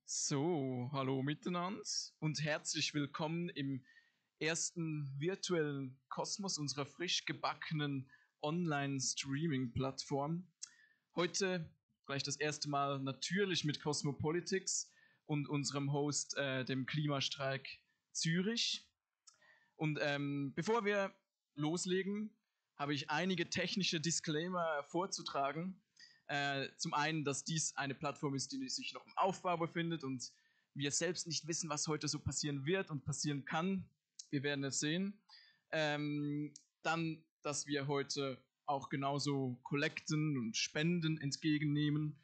So, hallo miteinander und herzlich willkommen im ersten virtuellen Kosmos unserer frisch gebackenen Online-Streaming-Plattform. Heute gleich das erste Mal natürlich mit Cosmopolitics und unserem Host, dem Klimastreik Zürich. Und bevor wir loslegen, habe ich einige technische Disclaimer vorzutragen. Zum einen, dass dies eine Plattform ist, die sich noch im Aufbau befindet und wir selbst nicht wissen, was heute so passieren wird und passieren kann. Wir werden es sehen. Dann, dass wir heute auch genauso Kollekten und Spenden entgegennehmen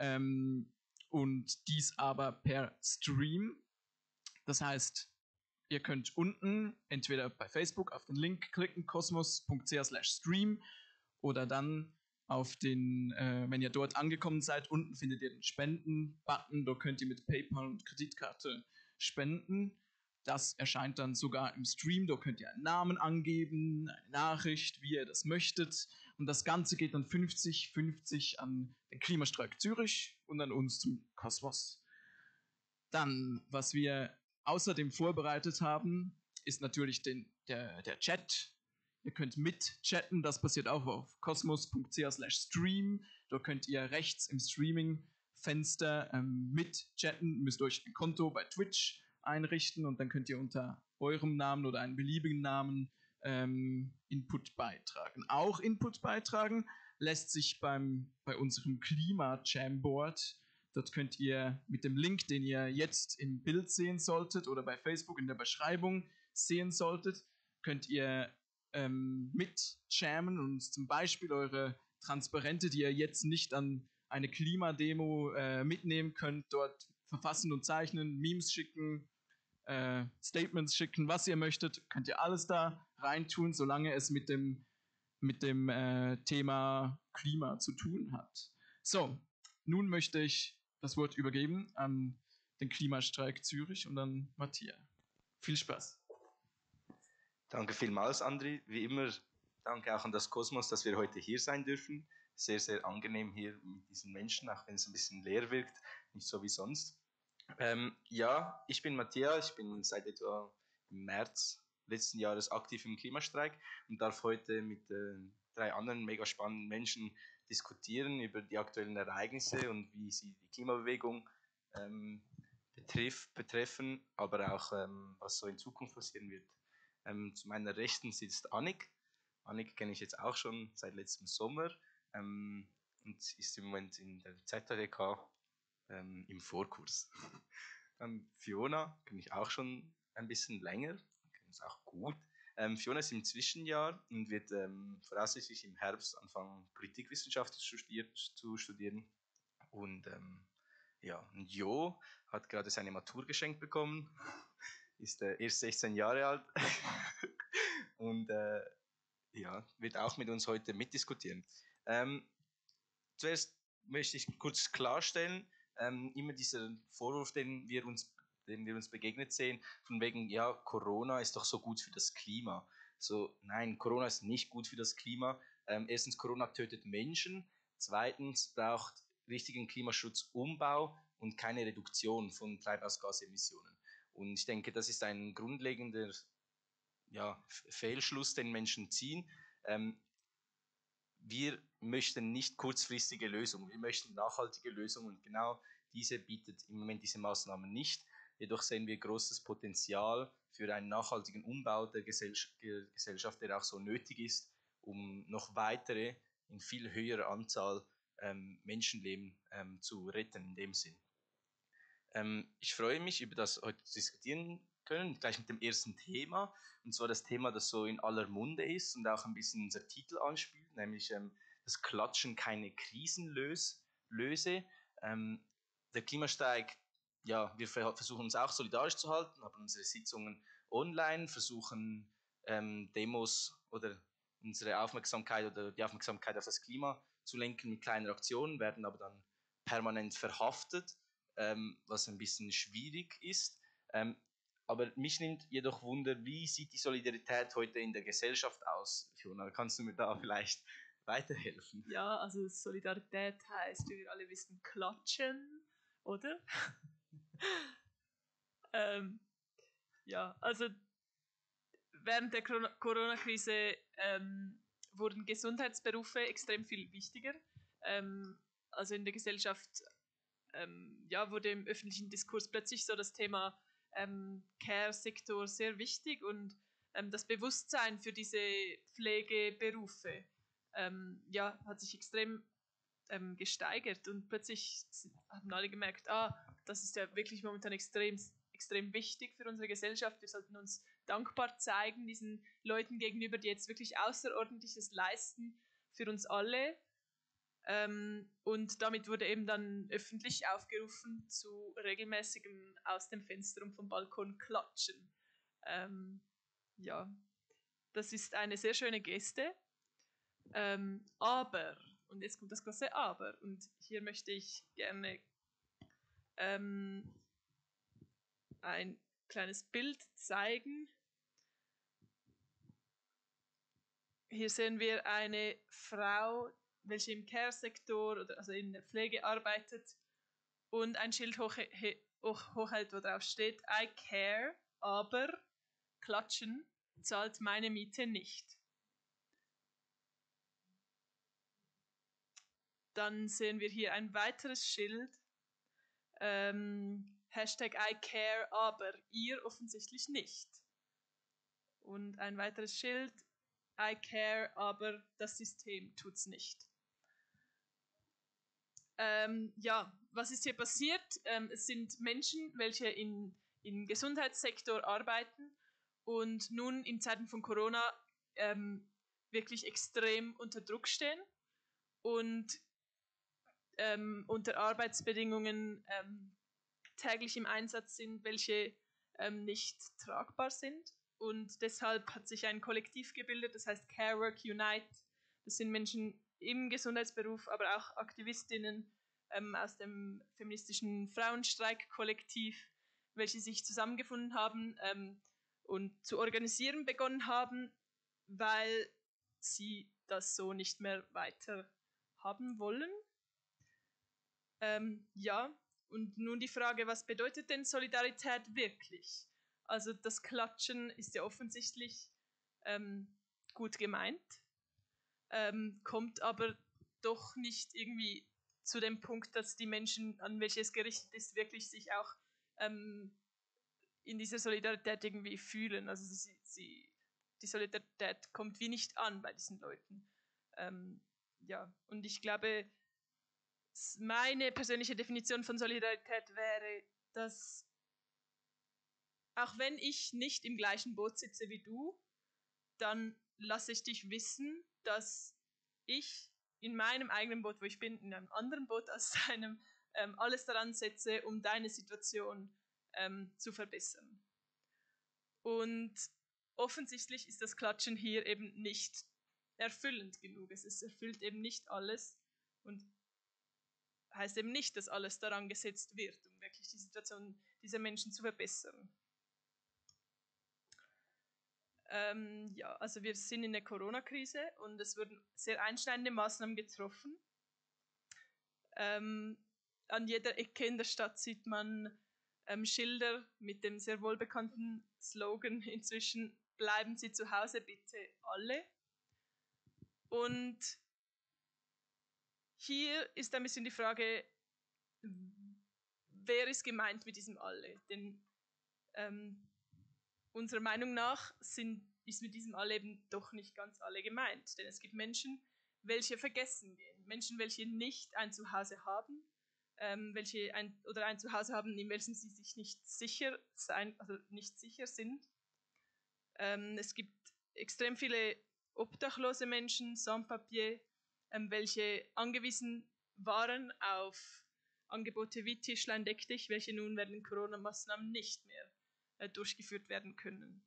und dies aber per Stream. Das heißt, ihr könnt unten entweder bei Facebook auf den Link klicken, kosmos.ch/stream, oder dann auf den, wenn ihr dort angekommen seid, unten findet ihr den Spenden-Button. Da könnt ihr mit PayPal und Kreditkarte spenden. Das erscheint dann sogar im Stream. Da könnt ihr einen Namen angeben, eine Nachricht, wie ihr das möchtet. Und das Ganze geht dann 50-50 an den Klimastreik Zürich und an uns zum Kosmos. Dann, was wir außerdem vorbereitet haben, ist natürlich der Chat. Ihr könnt mitchatten, das passiert auch auf kosmos.ch/stream. Da könnt ihr rechts im Streaming-Fenster mitchatten, müsst euch ein Konto bei Twitch einrichten und dann könnt ihr unter eurem Namen oder einem beliebigen Namen Input beitragen. Auch Input beitragen lässt sich bei unserem Klima-Jamboard. Dort könnt ihr mit dem Link, den ihr jetzt im Bild sehen solltet oder bei Facebook in der Beschreibung sehen solltet, könnt ihr mitjammen und zum Beispiel eure Transparente, die ihr jetzt nicht an eine Klimademo mitnehmen könnt, dort verfassen und zeichnen, Memes schicken, Statements schicken, was ihr möchtet, könnt ihr alles da reintun, solange es mit dem Thema Klima zu tun hat. So, nun möchte ich das Wort übergeben an den Klimastreik Zürich und an Matthias. Viel Spaß. Danke vielmals, Andri. Wie immer, danke auch an das Kosmos, dass wir heute hier sein dürfen. Sehr, sehr angenehm hier mit diesen Menschen, auch wenn es ein bisschen leer wirkt, nicht so wie sonst. Ja, ich bin Matthias, ich bin seit etwa im März letzten Jahres aktiv im Klimastreik und darf heute mit 3 anderen mega spannenden Menschen diskutieren über die aktuellen Ereignisse und wie sie die Klimabewegung betreffen, aber auch was so in Zukunft passieren wird. Zu meiner Rechten sitzt Annik. Annik kenne ich jetzt auch schon seit letztem Sommer und ist im Moment in der ZHDK im Vorkurs. Dann Fiona kenne ich auch schon ein bisschen länger, kenne es auch gut. Fiona ist im Zwischenjahr und wird voraussichtlich im Herbst anfangen, Politikwissenschaft zu studieren. Und ja, und Jo hat gerade seine Matur geschenkt bekommen, ist erst 16 Jahre alt und ja, wird auch mit uns heute mitdiskutieren. Zuerst möchte ich kurz klarstellen, immer dieser Vorwurf, den wir uns begegnet sehen, von wegen, ja, Corona ist doch so gut für das Klima. So, nein, Corona ist nicht gut für das Klima. Erstens, Corona tötet Menschen. Zweitens, braucht richtigen Klimaschutzumbau und keine Reduktion von Treibhausgasemissionen. Und ich denke, das ist ein grundlegender Fehlschluss, den Menschen ziehen. Wir möchten nicht kurzfristige Lösungen, wir möchten nachhaltige Lösungen und genau diese bietet im Moment diese Maßnahme nicht. Jedoch sehen wir großes Potenzial für einen nachhaltigen Umbau der Gesellschaft, der auch so nötig ist, um noch weitere, in viel höherer Anzahl Menschenleben zu retten in dem Sinn. Ich freue mich, über das heute zu diskutieren können, gleich mit dem ersten Thema, und zwar das Thema, das so in aller Munde ist und auch ein bisschen unser Titel anspielt, nämlich das Klatschen keine Krisen löse. Der Klimastreik, ja, wir versuchen uns auch solidarisch zu halten, haben unsere Sitzungen online, versuchen Demos oder unsere Aufmerksamkeit oder die Aufmerksamkeit auf das Klima zu lenken mit kleinen Aktionen, werden aber dann permanent verhaftet, was ein bisschen schwierig ist. Aber mich nimmt jedoch Wunder, wie sieht die Solidarität heute in der Gesellschaft aus? Fiona, kannst du mir da vielleicht weiterhelfen? Ja, also Solidarität heisst, wie wir alle wissen, klatschen, oder? Ja, also während der Corona-Krise wurden Gesundheitsberufe extrem viel wichtiger. Also in der Gesellschaft wurde im öffentlichen Diskurs plötzlich so das Thema Care-Sektor sehr wichtig und das Bewusstsein für diese Pflegeberufe hat sich extrem gesteigert und plötzlich haben alle gemerkt, das ist ja wirklich momentan extrem wichtig für unsere Gesellschaft. Wir sollten uns dankbar zeigen diesen Leuten gegenüber, die jetzt wirklich Außerordentliches leisten für uns alle. Und damit wurde eben dann öffentlich aufgerufen zu regelmäßigem aus dem Fenster und vom Balkon klatschen. Das ist eine sehr schöne Geste. Aber, und jetzt kommt das große Aber, und hier möchte ich gerne ein kleines Bild zeigen. Hier sehen wir eine Frau, welche im Care-Sektor, also in der Pflege arbeitet und ein Schild hochhält, wo drauf steht, I care, aber klatschen zahlt meine Miete nicht. Dann sehen wir hier ein weiteres Schild, Hashtag I care, aber ihr offensichtlich nicht. Und ein weiteres Schild, I care, aber das System tut's nicht. Was ist hier passiert? Es sind Menschen, welche im Gesundheitssektor arbeiten und nun in Zeiten von Corona wirklich extrem unter Druck stehen und unter Arbeitsbedingungen täglich im Einsatz sind, welche nicht tragbar sind. Und deshalb hat sich ein Kollektiv gebildet, das heißt Care Work Unite. Das sind Menschen im Gesundheitsberuf, aber auch Aktivistinnen aus dem feministischen Frauenstreik-Kollektiv, welche sich zusammengefunden haben und zu organisieren begonnen haben, weil sie das so nicht mehr weiter haben wollen. Und nun die Frage, was bedeutet denn Solidarität wirklich? Also das Klatschen ist ja offensichtlich gut gemeint, kommt aber doch nicht irgendwie zu dem Punkt, dass die Menschen, an welche es gerichtet ist, wirklich sich auch in dieser Solidarität irgendwie fühlen. Also die Solidarität kommt wie nicht an bei diesen Leuten. Und ich glaube, meine persönliche Definition von Solidarität wäre, dass auch wenn ich nicht im gleichen Boot sitze wie du, dann lasse ich dich wissen, dass ich in meinem eigenen Boot, wo ich bin, in einem anderen Boot als deinem, alles daran setze, um deine Situation zu verbessern. Und offensichtlich ist das Klatschen hier eben nicht erfüllend genug. Es erfüllt eben nicht alles und heißt eben nicht, dass alles daran gesetzt wird, um wirklich die Situation dieser Menschen zu verbessern. Also wir sind in der Corona-Krise und es wurden sehr einschneidende Maßnahmen getroffen. An jeder Ecke in der Stadt sieht man Schilder mit dem sehr wohlbekannten Slogan inzwischen, bleiben Sie zu Hause bitte alle. Und hier ist ein bisschen die Frage, wer ist gemeint mit diesem alle? Denn unserer Meinung nach ist mit diesem alle eben doch nicht ganz alle gemeint. Denn es gibt Menschen, welche vergessen gehen. Menschen, welche nicht ein Zuhause haben, welche ein Zuhause haben, in welchem sie sich nicht sicher sind. Es gibt extrem viele obdachlose Menschen, Sans-Papier, welche angewiesen waren auf Angebote wie Tischlein deck dich, welche nun während Corona-Maßnahmen nicht mehr durchgeführt werden können.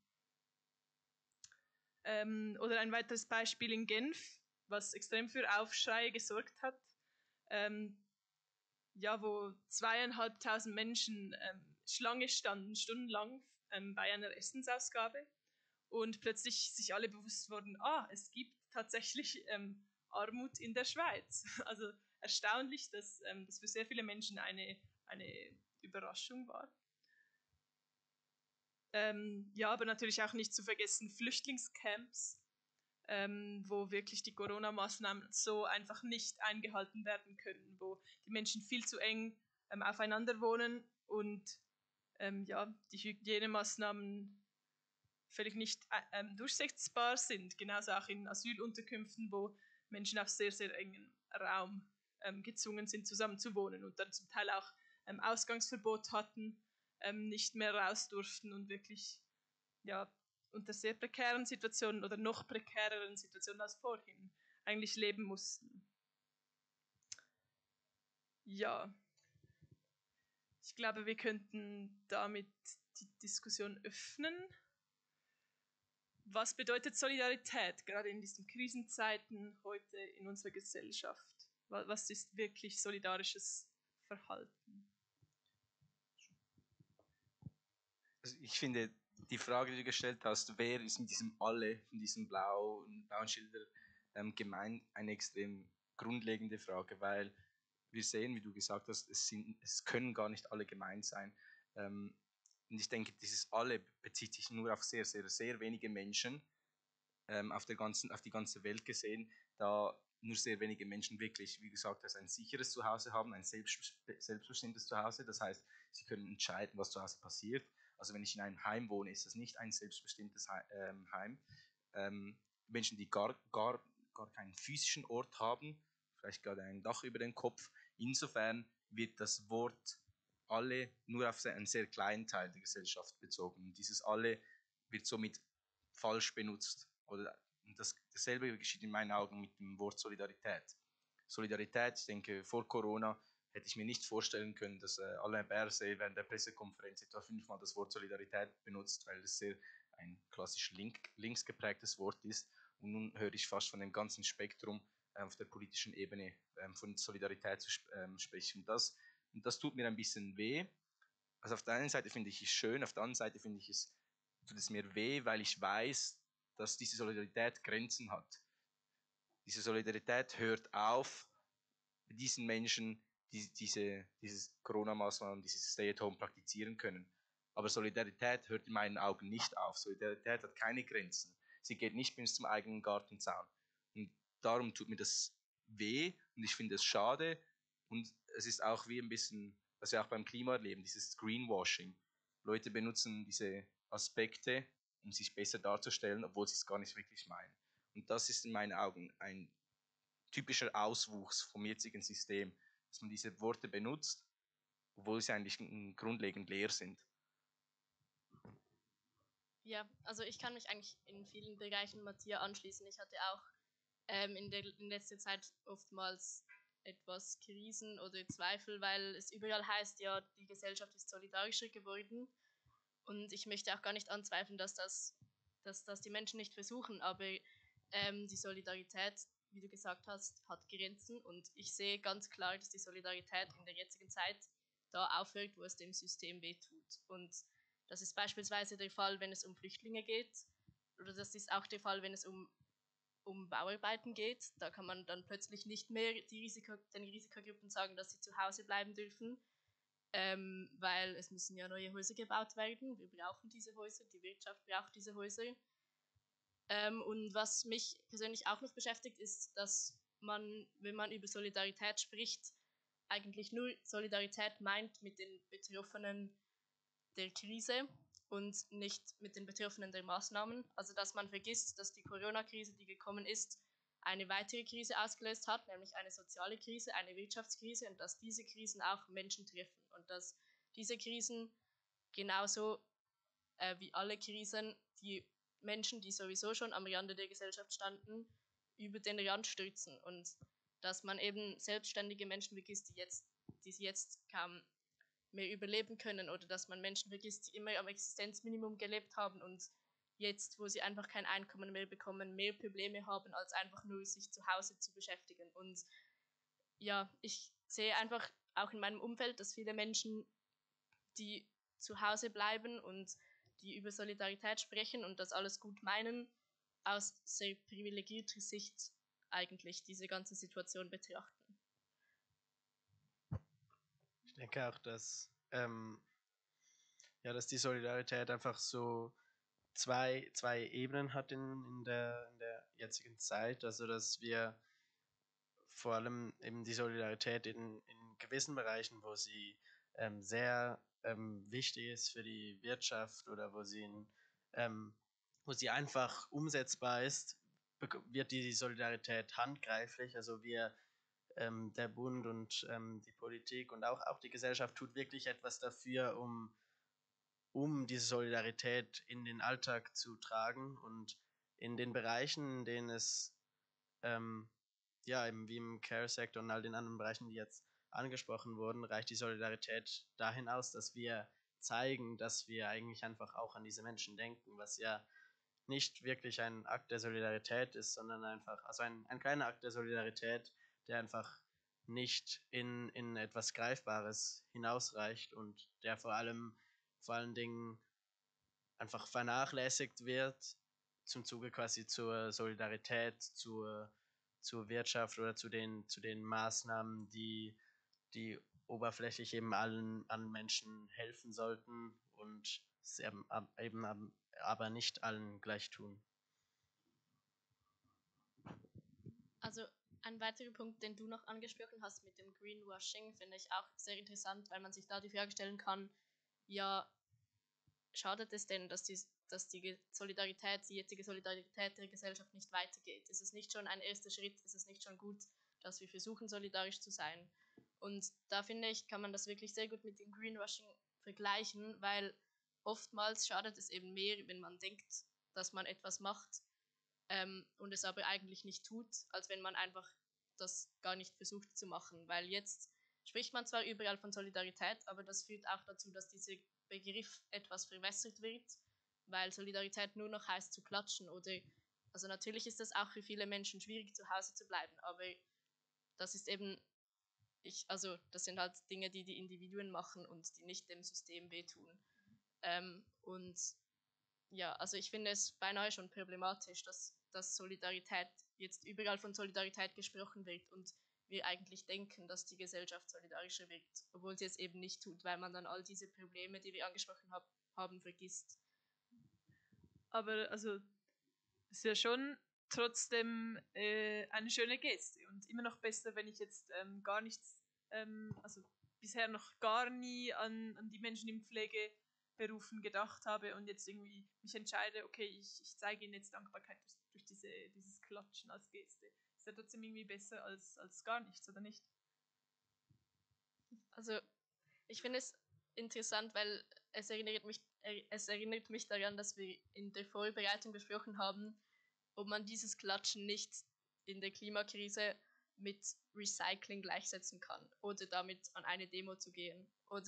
Oder ein weiteres Beispiel in Genf, was extrem für Aufschrei gesorgt hat, wo 2.500 Menschen Schlange standen, stundenlang bei einer Essensausgabe und plötzlich sich alle bewusst wurden, es gibt tatsächlich Armut in der Schweiz. Also erstaunlich, dass das für sehr viele Menschen eine Überraschung war. Ja, aber natürlich auch nicht zu vergessen Flüchtlingscamps, wo wirklich die Corona-Maßnahmen so einfach nicht eingehalten werden können, wo die Menschen viel zu eng aufeinander wohnen und ja, die Hygienemaßnahmen völlig nicht durchsetzbar sind. Genauso auch in Asylunterkünften, wo Menschen auf sehr, sehr engen Raum gezwungen sind, zusammen zu wohnen und dann zum Teil auch Ausgangsverbot hatten, nicht mehr raus durften und wirklich ja, unter sehr prekären Situationen oder noch prekäreren Situationen als vorhin eigentlich leben mussten. Ja, ich glaube, wir könnten damit die Diskussion öffnen. Was bedeutet Solidarität, gerade in diesen Krisenzeiten heute in unserer Gesellschaft? Was ist wirklich solidarisches Verhalten? Also ich finde, die Frage, die du gestellt hast, wer ist mit diesem Alle, von diesem blauen Schilder gemeint, eine extrem grundlegende Frage, weil wir sehen, wie du gesagt hast, es können gar nicht alle gemeint sein. Und ich denke, dieses Alle bezieht sich nur auf sehr, sehr, sehr wenige Menschen auf die ganze Welt gesehen, da nur sehr wenige Menschen wirklich, wie gesagt, ein sicheres Zuhause haben, ein selbstbestimmtes Zuhause. Das heißt, sie können entscheiden, was zu Hause passiert. Also wenn ich in einem Heim wohne, ist das nicht ein selbstbestimmtes Heim. Menschen, die gar keinen physischen Ort haben, vielleicht gerade ein Dach über den Kopf. Insofern wird das Wort alle nur auf einen sehr kleinen Teil der Gesellschaft bezogen. Und dieses alle wird somit falsch benutzt. Dasselbe geschieht in meinen Augen mit dem Wort Solidarität. Solidarität, ich denke, vor Corona hätte ich mir nicht vorstellen können, dass Alain Berset während der Pressekonferenz etwa 5-mal das Wort Solidarität benutzt, weil es sehr ein klassisch links geprägtes Wort ist. Und nun höre ich fast von dem ganzen Spektrum auf der politischen Ebene von Solidarität zu sprechen. Und das tut mir ein bisschen weh. Also auf der einen Seite finde ich es schön, auf der anderen Seite tut es mir weh, weil ich weiß, dass diese Solidarität Grenzen hat. Diese Solidarität hört auf mit diesen Menschen, die diese Corona-Maßnahmen, dieses Stay-at-Home praktizieren können. Aber Solidarität hört in meinen Augen nicht auf. Solidarität hat keine Grenzen. Sie geht nicht bis zum eigenen Gartenzaun. Und darum tut mir das weh und ich finde es schade. Und es ist auch wie ein bisschen, was wir auch beim Klima erleben, dieses Greenwashing. Leute benutzen diese Aspekte, um sich besser darzustellen, obwohl sie es gar nicht wirklich meinen. Und das ist in meinen Augen ein typischer Auswuchs vom jetzigen System, dass man diese Worte benutzt, obwohl sie eigentlich grundlegend leer sind. Ja, also ich kann mich eigentlich in vielen Bereichen Matthias anschließen. Ich hatte auch in letzter Zeit oftmals etwas Krisen oder Zweifel, weil es überall heißt, ja, die Gesellschaft ist solidarischer geworden. Und ich möchte auch gar nicht anzweifeln, dass das die Menschen nicht versuchen, aber die Solidarität, wie du gesagt hast, hat Grenzen. Und ich sehe ganz klar, dass die Solidarität in der jetzigen Zeit da aufhört, wo es dem System wehtut. Und das ist beispielsweise der Fall, wenn es um Flüchtlinge geht. Oder das ist auch der Fall, wenn es um Bauarbeiten geht. Da kann man dann plötzlich nicht mehr den Risikogruppen sagen, dass sie zu Hause bleiben dürfen, weil es müssen ja neue Häuser gebaut werden. Wir brauchen diese Häuser, die Wirtschaft braucht diese Häuser. Und was mich persönlich auch noch beschäftigt, ist, dass man, wenn man über Solidarität spricht, eigentlich nur Solidarität meint mit den Betroffenen der Krise und nicht mit den Betroffenen der Maßnahmen. Also dass man vergisst, dass die Corona-Krise, die gekommen ist, eine weitere Krise ausgelöst hat, nämlich eine soziale Krise, eine Wirtschaftskrise und dass diese Krisen auch Menschen treffen und dass diese Krisen genauso wie alle Krisen die Menschen, die sowieso schon am Rande der Gesellschaft standen, über den Rand stürzen und dass man eben selbstständige Menschen vergisst, die jetzt kaum mehr überleben können oder dass man Menschen vergisst, die immer am Existenzminimum gelebt haben und jetzt, wo sie einfach kein Einkommen mehr bekommen, mehr Probleme haben, als einfach nur sich zu Hause zu beschäftigen. Und ja, ich sehe einfach auch in meinem Umfeld, dass viele Menschen, die zu Hause bleiben und die über Solidarität sprechen und das alles gut meinen, aus sehr privilegierter Sicht eigentlich diese ganze Situation betrachten. Ich denke auch, dass die Solidarität einfach so zwei Ebenen hat in der jetzigen Zeit. Also dass wir vor allem eben die Solidarität in gewissen Bereichen, wo sie sehr wichtig ist für die Wirtschaft oder wo sie einfach umsetzbar ist, wird die Solidarität handgreiflich. Also der Bund und die Politik und auch die Gesellschaft tut wirklich etwas dafür, um diese Solidarität in den Alltag zu tragen und in den Bereichen, in denen es ja, eben wie im Care-Sektor und all den anderen Bereichen, die jetzt angesprochen wurden, reicht die Solidarität dahin aus, dass wir zeigen, dass wir eigentlich einfach auch an diese Menschen denken, was ja nicht wirklich ein Akt der Solidarität ist, sondern einfach, also ein kleiner Akt der Solidarität, der einfach nicht in etwas Greifbares hinausreicht und der vor allen Dingen einfach vernachlässigt wird zum Zuge quasi zur Solidarität, zur Wirtschaft oder zu den Maßnahmen, die oberflächlich eben allen Menschen helfen sollten und es aber nicht allen gleich tun. Also ein weiterer Punkt, den du noch angesprochen hast mit dem Greenwashing, finde ich auch sehr interessant, weil man sich da die Frage stellen kann, ja, schadet es denn, dass die Solidarität, die jetzige Solidarität der Gesellschaft nicht weitergeht? Ist es nicht schon ein erster Schritt? Ist es nicht schon gut, dass wir versuchen, solidarisch zu sein? Und da finde ich, kann man das wirklich sehr gut mit dem Greenwashing vergleichen, weil oftmals schadet es eben mehr, wenn man denkt, dass man etwas macht und es aber eigentlich nicht tut, als wenn man einfach das gar nicht versucht zu machen. Weil jetzt spricht man zwar überall von Solidarität, aber das führt auch dazu, dass dieser Begriff etwas verwässert wird, weil Solidarität nur noch heißt zu klatschen oder, also natürlich ist das auch für viele Menschen schwierig, zu Hause zu bleiben, aber das ist eben, das sind halt Dinge, die die Individuen machen und die nicht dem System wehtun. Und ja, also ich finde es beinahe schon problematisch, dass Solidarität jetzt überall von Solidarität gesprochen wird und wir eigentlich denken, dass die Gesellschaft solidarischer wird, obwohl sie es eben nicht tut, weil man dann all diese Probleme, die wir angesprochen haben, vergisst. Aber also es ist ja schon trotzdem eine schöne Geste und immer noch besser, wenn ich jetzt gar nichts, also bisher noch gar nie an die Menschen in Pflegeberufen gedacht habe und jetzt irgendwie mich entscheide, okay, ich zeige ihnen jetzt Dankbarkeit durch dieses Klatschen als Geste. Ist ja trotzdem irgendwie besser als gar nichts, oder nicht? Also ich finde es interessant, weil es erinnert mich daran, dass wir in der Vorbereitung besprochen haben, ob man dieses Klatschen nicht in der Klimakrise mit Recycling gleichsetzen kann oder damit an eine Demo zu gehen.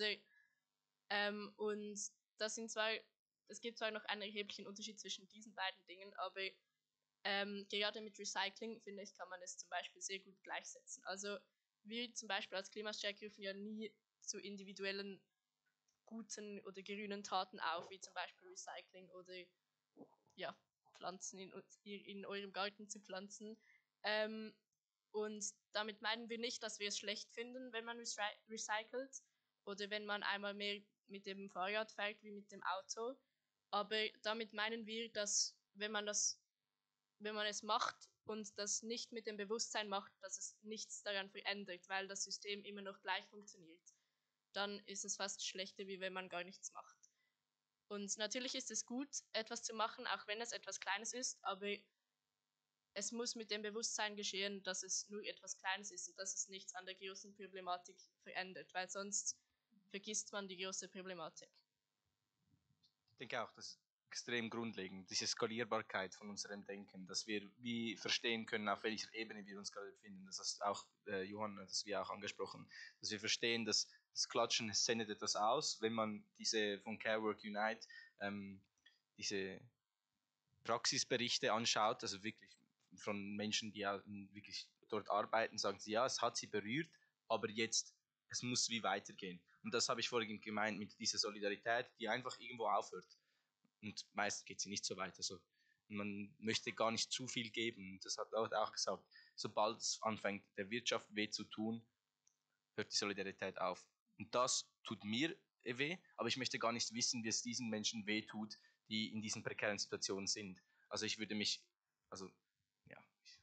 Und es gibt zwar noch einen erheblichen Unterschied zwischen diesen beiden Dingen, aber gerade mit Recycling, finde ich, kann man es zum Beispiel sehr gut gleichsetzen. Also wir zum Beispiel als Klimastreik rufen ja nie zu individuellen guten oder grünen Taten auf, wie zum Beispiel Recycling oder ja, Pflanzen in eurem Garten zu pflanzen. Und damit meinen wir nicht, dass wir es schlecht finden, wenn man recycelt oder wenn man einmal mehr mit dem Fahrrad fährt wie mit dem Auto. Aber damit meinen wir, dass wenn man es macht und das nicht mit dem Bewusstsein macht, dass es nichts daran verändert, weil das System immer noch gleich funktioniert, dann ist es fast schlechter, wie wenn man gar nichts macht. Und natürlich ist es gut, etwas zu machen, auch wenn es etwas Kleines ist, aber es muss mit dem Bewusstsein geschehen, dass es nur etwas Kleines ist und dass es nichts an der großen Problematik verändert, weil sonst vergisst man die große Problematik. Ich denke auch, das ist extrem grundlegend, diese Skalierbarkeit von unserem Denken, dass wir wie verstehen können, auf welcher Ebene wir uns gerade befinden. Das hast auch Johann, das wir auch angesprochen, dass wir verstehen, dass das Klatschen sendet etwas aus, wenn man diese von Care Work Unite diese Praxisberichte anschaut, also wirklich von Menschen, die ja wirklich dort arbeiten, sagen sie, ja, es hat sie berührt, aber jetzt, es muss wie weitergehen. Und das habe ich vorhin gemeint mit dieser Solidarität, die einfach irgendwo aufhört. Und meist geht sie nicht so weit. Also man möchte gar nicht zu viel geben. Das hat er auch gesagt. Sobald es anfängt, der Wirtschaft weh zu tun, hört die Solidarität auf. Und das tut mir weh, aber ich möchte gar nicht wissen, wie es diesen Menschen weh tut, die in diesen prekären Situationen sind. Also ich würde mich, also ja,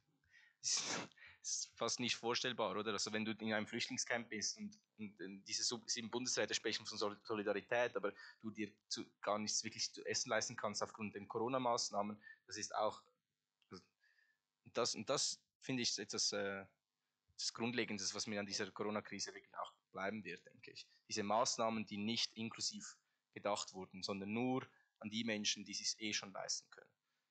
ist fast nicht vorstellbar, oder? Also wenn du in einem Flüchtlingscamp bist und diese 7 Bundesräte sprechen von Solidarität, aber du dir gar nichts wirklich zu essen leisten kannst aufgrund der Corona-Maßnahmen, das ist auch, und das finde ich etwas das Grundlegendes, was mir an dieser Corona-Krise wirklich auch bleiben wird, denke ich. Diese Maßnahmen, die nicht inklusiv gedacht wurden, sondern nur an die Menschen, die es schon leisten können.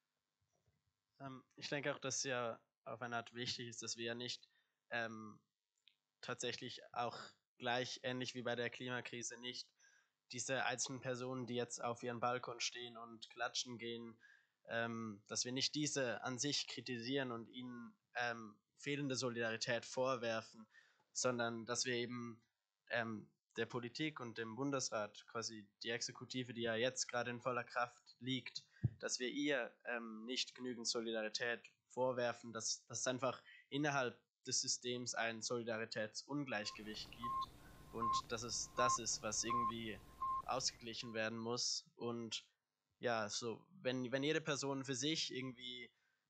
Ich denke auch, dass ja auf eine Art wichtig ist, dass wir ja nicht tatsächlich auch gleich ähnlich wie bei der Klimakrise nicht diese einzelnen Personen, die jetzt auf ihren Balkon stehen und klatschen gehen, dass wir nicht diese an sich kritisieren und ihnen fehlende Solidarität vorwerfen, sondern dass wir eben der Politik und dem Bundesrat, quasi die Exekutive, die ja jetzt gerade in voller Kraft liegt, dass wir ihr nicht genügend Solidarität vorwerfen, dass es einfach innerhalb des Systems ein Solidaritätsungleichgewicht gibt und dass es das ist, was irgendwie ausgeglichen werden muss. Und ja, so, wenn jede Person für sich irgendwie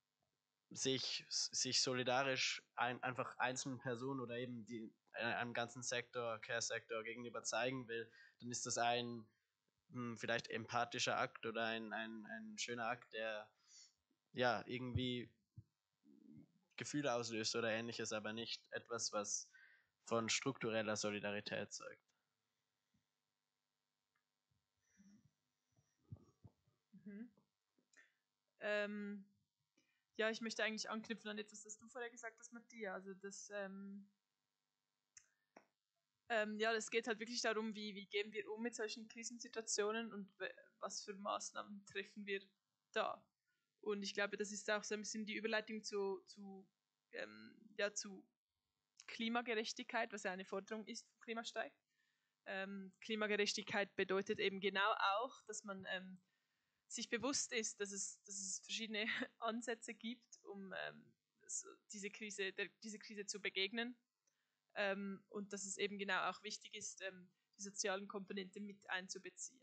sich solidarisch einfach einzelnen Personen oder eben einem ganzen Sektor, Care-Sektor gegenüber zeigen will, dann ist das ein vielleicht empathischer Akt oder ein schöner Akt, der ja irgendwie Gefühle auslöst oder ähnliches, aber nicht etwas, was von struktureller Solidarität zeugt. Ja, ich möchte eigentlich anknüpfen an etwas, das du vorher gesagt hast, Matthias. Also ja, das geht halt wirklich darum, wie gehen wir um mit solchen Krisensituationen und was für Maßnahmen treffen wir da. Und ich glaube, das ist auch so ein bisschen die Überleitung zu Klimagerechtigkeit, was ja eine Forderung ist vom Klimastreik. Klimagerechtigkeit bedeutet eben genau auch, dass man sich bewusst ist, dass es verschiedene Ansätze gibt, um diese Krise zu begegnen. Und dass es eben genau auch wichtig ist, die sozialen Komponenten mit einzubeziehen.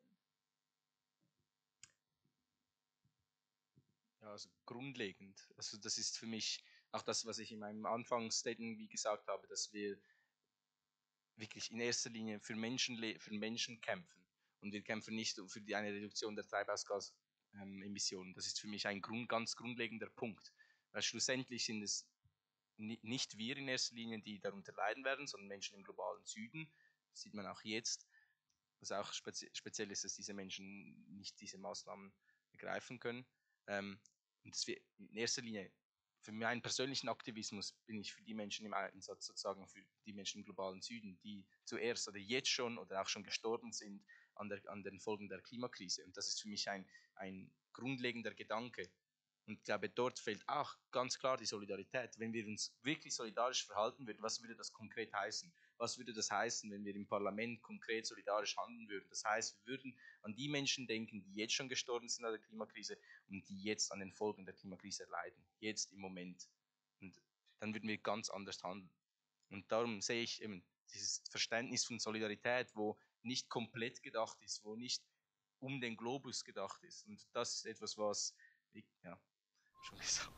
Ja, also grundlegend. Also das ist für mich auch das, was ich in meinem Anfangsstatement wie gesagt habe, dass wir wirklich in erster Linie für Menschen kämpfen. Und wir kämpfen nicht für eine Reduktion der Treibhausgasemissionen. Das ist für mich ein ganz grundlegender Punkt. Weil schlussendlich sind es nicht wir in erster Linie, die darunter leiden werden, sondern Menschen im globalen Süden. Das sieht man auch jetzt. Was auch speziell ist, dass diese Menschen nicht diese Maßnahmen ergreifen können. Und dass wir in erster Linie für meinen persönlichen Aktivismus bin ich für die Menschen im Einsatz, sozusagen für die Menschen im globalen Süden, die zuerst oder jetzt schon oder auch schon gestorben sind an den Folgen der Klimakrise. Und das ist für mich ein grundlegender Gedanke. Und ich glaube, dort fehlt auch ganz klar die Solidarität. Wenn wir uns wirklich solidarisch verhalten würden, was würde das konkret heißen? Was würde das heißen, wenn wir im Parlament konkret solidarisch handeln würden? Das heißt, wir würden an die Menschen denken, die jetzt schon gestorben sind an der Klimakrise und die jetzt an den Folgen der Klimakrise leiden. Jetzt im Moment. Und dann würden wir ganz anders handeln. Und darum sehe ich eben dieses Verständnis von Solidarität, wo nicht komplett gedacht ist, wo nicht um den Globus gedacht ist. Und das ist etwas, was ich, ja, schon gesagt.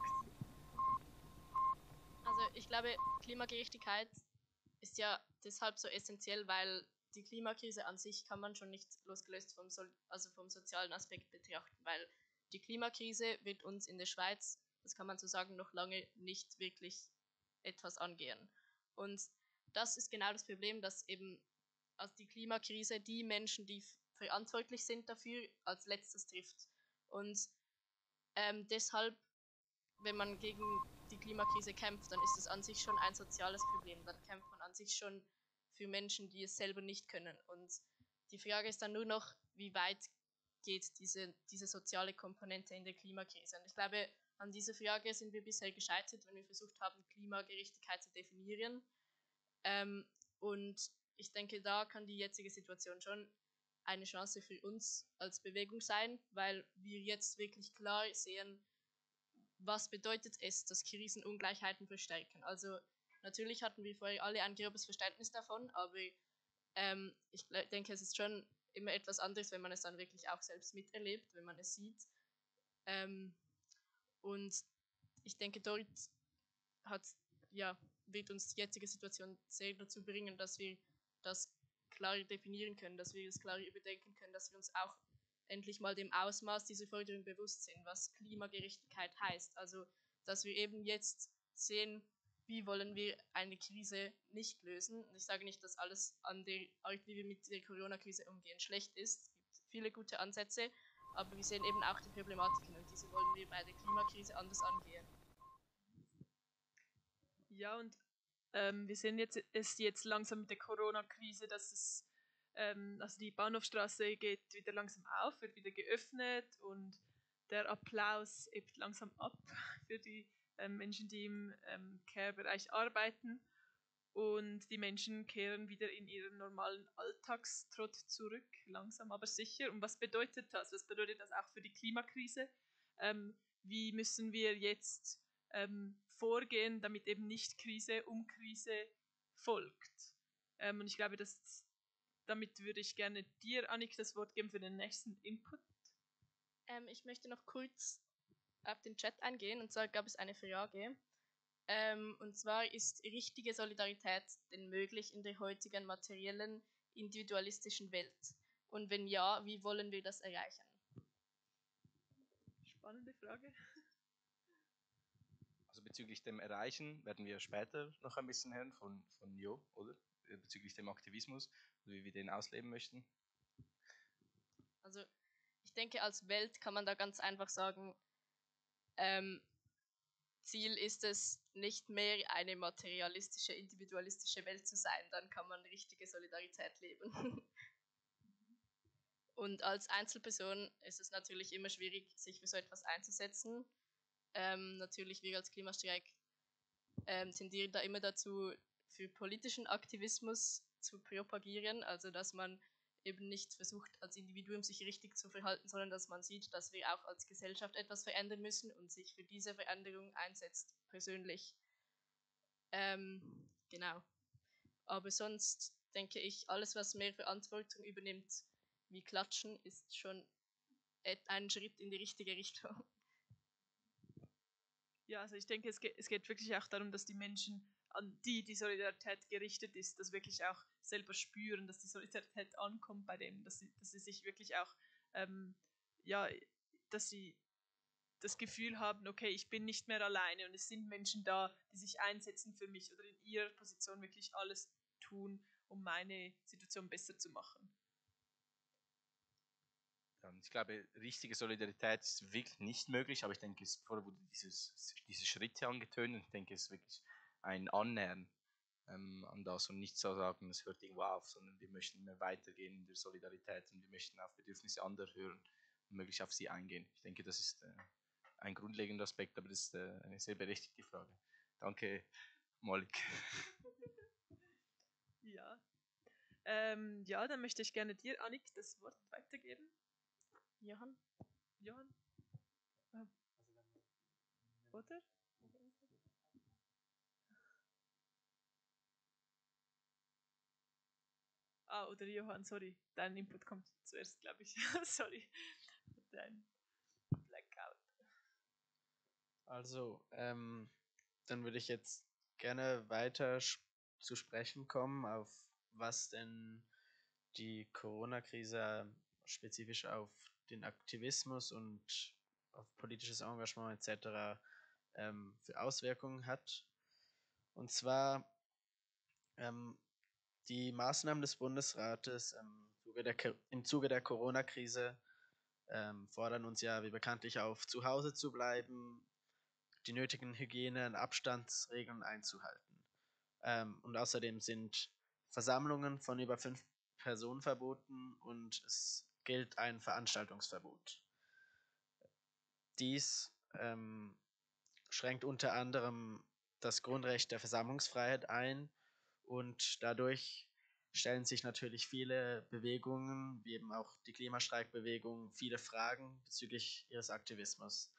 Also ich glaube, Klimagerechtigkeit ist ja deshalb so essentiell, weil die Klimakrise an sich kann man schon nicht losgelöst vom sozialen Aspekt betrachten, weil die Klimakrise wird uns in der Schweiz, das kann man so sagen, noch lange nicht wirklich etwas angehen. Und das ist genau das Problem, dass eben aus die Klimakrise die Menschen, die verantwortlich sind dafür, als letztes trifft. Und deshalb, wenn man gegen die Klimakrise kämpft, dann ist es an sich schon ein soziales Problem. Dann kämpft man an sich schon für Menschen, die es selber nicht können. Und die Frage ist dann nur noch, wie weit geht diese soziale Komponente in der Klimakrise. Und ich glaube, an dieser Frage sind wir bisher gescheitert, wenn wir versucht haben, Klimagerechtigkeit zu definieren. Und ich denke, da kann die jetzige Situation schon eine Chance für uns als Bewegung sein, weil wir jetzt wirklich klar sehen, was bedeutet es, dass Krisenungleichheiten verstärken. Also natürlich hatten wir vorher alle ein grobes Verständnis davon, aber Denke, es ist schon immer etwas anderes, wenn man es dann wirklich auch selbst miterlebt, wenn man es sieht. Und ich denke, dort hat, ja, wird uns die jetzige Situation sehr dazu bringen, dass wir das klar definieren können, dass wir das klar überdenken können, dass wir uns auch endlich mal dem Ausmaß dieser Forderung bewusst sind, was Klimagerechtigkeit heißt. Also, dass wir eben jetzt sehen, wie wollen wir eine Krise nicht lösen. Und ich sage nicht, dass alles an der Art, wie wir mit der Corona-Krise umgehen, schlecht ist. Es gibt viele gute Ansätze, aber wir sehen eben auch die Problematiken und diese wollen wir bei der Klimakrise anders angehen. Ja, und wir sehen jetzt langsam mit der Corona-Krise, dass also die Bahnhofstraße geht wieder langsam auf, wird wieder geöffnet und der Applaus ebbt langsam ab für die Menschen, die im Care-Bereich arbeiten. Und die Menschen kehren wieder in ihren normalen Alltagstrott zurück, langsam aber sicher. Und was bedeutet das? Was bedeutet das auch für die Klimakrise? Wie müssen wir jetzt vorgehen, damit eben nicht Krise um Krise folgt? Und ich glaube, damit würde ich gerne dir, Annik, das Wort geben für den nächsten Input. Ich möchte noch kurz auf den Chat eingehen, und zwar gab es eine Frage. Und zwar, ist richtige Solidarität denn möglich in der heutigen materiellen, individualistischen Welt? Und wenn ja, wie wollen wir das erreichen? Spannende Frage. Also bezüglich dem Erreichen werden wir später noch ein bisschen hören von Jo, oder? Bezüglich dem Aktivismus, wie wir den ausleben möchten. Also ich denke, als Welt kann man da ganz einfach sagen, Ziel ist es, nicht mehr eine materialistische, individualistische Welt zu sein, dann kann man richtige Solidarität leben. Und als Einzelperson ist es natürlich immer schwierig, sich für so etwas einzusetzen. Natürlich, wir als Klimastreik tendieren da immer dazu, für politischen Aktivismus zu propagieren, also dass man eben nicht versucht, als Individuum sich richtig zu verhalten, sondern dass man sieht, dass wir auch als Gesellschaft etwas verändern müssen und sich für diese Veränderung einsetzt, persönlich. Genau. Aber sonst denke ich, alles, was mehr Verantwortung übernimmt, wie Klatschen, ist schon ein Schritt in die richtige Richtung. Ja, also ich denke, es geht wirklich auch darum, dass die Menschen, an die die Solidarität gerichtet ist, das wirklich auch selber spüren, dass die Solidarität ankommt bei dem, dass sie sich wirklich auch, ja, dass sie das Gefühl haben, okay, ich bin nicht mehr alleine und es sind Menschen da, die sich einsetzen für mich oder in ihrer Position wirklich alles tun, um meine Situation besser zu machen. Ich glaube, richtige Solidarität ist wirklich nicht möglich, aber ich denke, vorher wurde diese Schritte angetönt und ich denke, es ist wirklich ein Annähern an das und nicht so sagen, es hört irgendwo auf, sondern wir möchten immer weitergehen in der Solidarität und wir möchten auf Bedürfnisse anderer hören und möglichst auf sie eingehen. Ich denke, das ist ein grundlegender Aspekt, aber das ist eine sehr berechtigte Frage. Danke, Malik. Ja. Ja, dann möchte ich gerne dir, Annik, das Wort weitergeben. Johann? Johann? Oder? Oder Johann, sorry. Dein Input kommt zuerst, glaube ich. Sorry. Dein Blackout. Also, dann würde ich jetzt gerne weiter zu sprechen kommen, auf was denn die Corona-Krise spezifisch auf den Aktivismus und auf politisches Engagement etc. Für Auswirkungen hat. Und zwar die Maßnahmen des Bundesrates im Zuge der Corona-Krise fordern uns ja wie bekanntlich auf, zu Hause zu bleiben, die nötigen Hygiene- und Abstandsregeln einzuhalten. Und außerdem sind Versammlungen von über 5 Personen verboten und es gilt ein Veranstaltungsverbot. Dies schränkt unter anderem das Grundrecht der Versammlungsfreiheit ein und dadurch stellen sich natürlich viele Bewegungen, wie eben auch die Klimastreikbewegung, viele Fragen bezüglich ihres Aktivismus.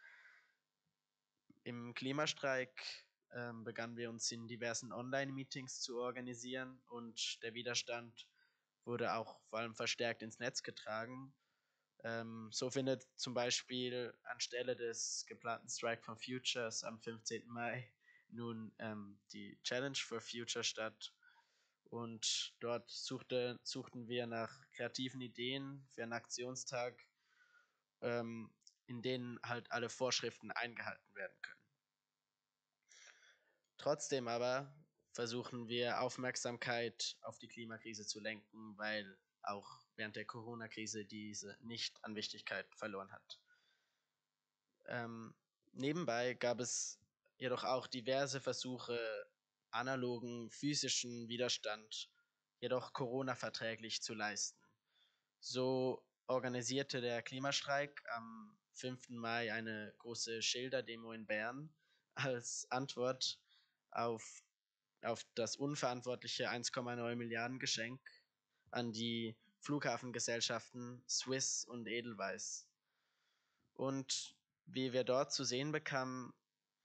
Im Klimastreik begannen wir uns in diversen Online-Meetings zu organisieren und der Widerstand wurde auch vor allem verstärkt ins Netz getragen. So findet zum Beispiel anstelle des geplanten Strike for Futures am 15. Mai nun die Challenge for Future statt. Und dort suchten wir nach kreativen Ideen für einen Aktionstag, in denen halt alle Vorschriften eingehalten werden können. Trotzdem aber versuchen wir Aufmerksamkeit auf die Klimakrise zu lenken, weil auch während der Corona-Krise diese nicht an Wichtigkeit verloren hat. Nebenbei gab es jedoch auch diverse Versuche, analogen physischen Widerstand jedoch Corona-verträglich zu leisten. So organisierte der Klimastreik am 5. Mai eine große Schilderdemo in Bern als Antwort auf das unverantwortliche 1,9 Milliarden Geschenk an die Flughafengesellschaften Swiss und Edelweiss. Und wie wir dort zu sehen bekamen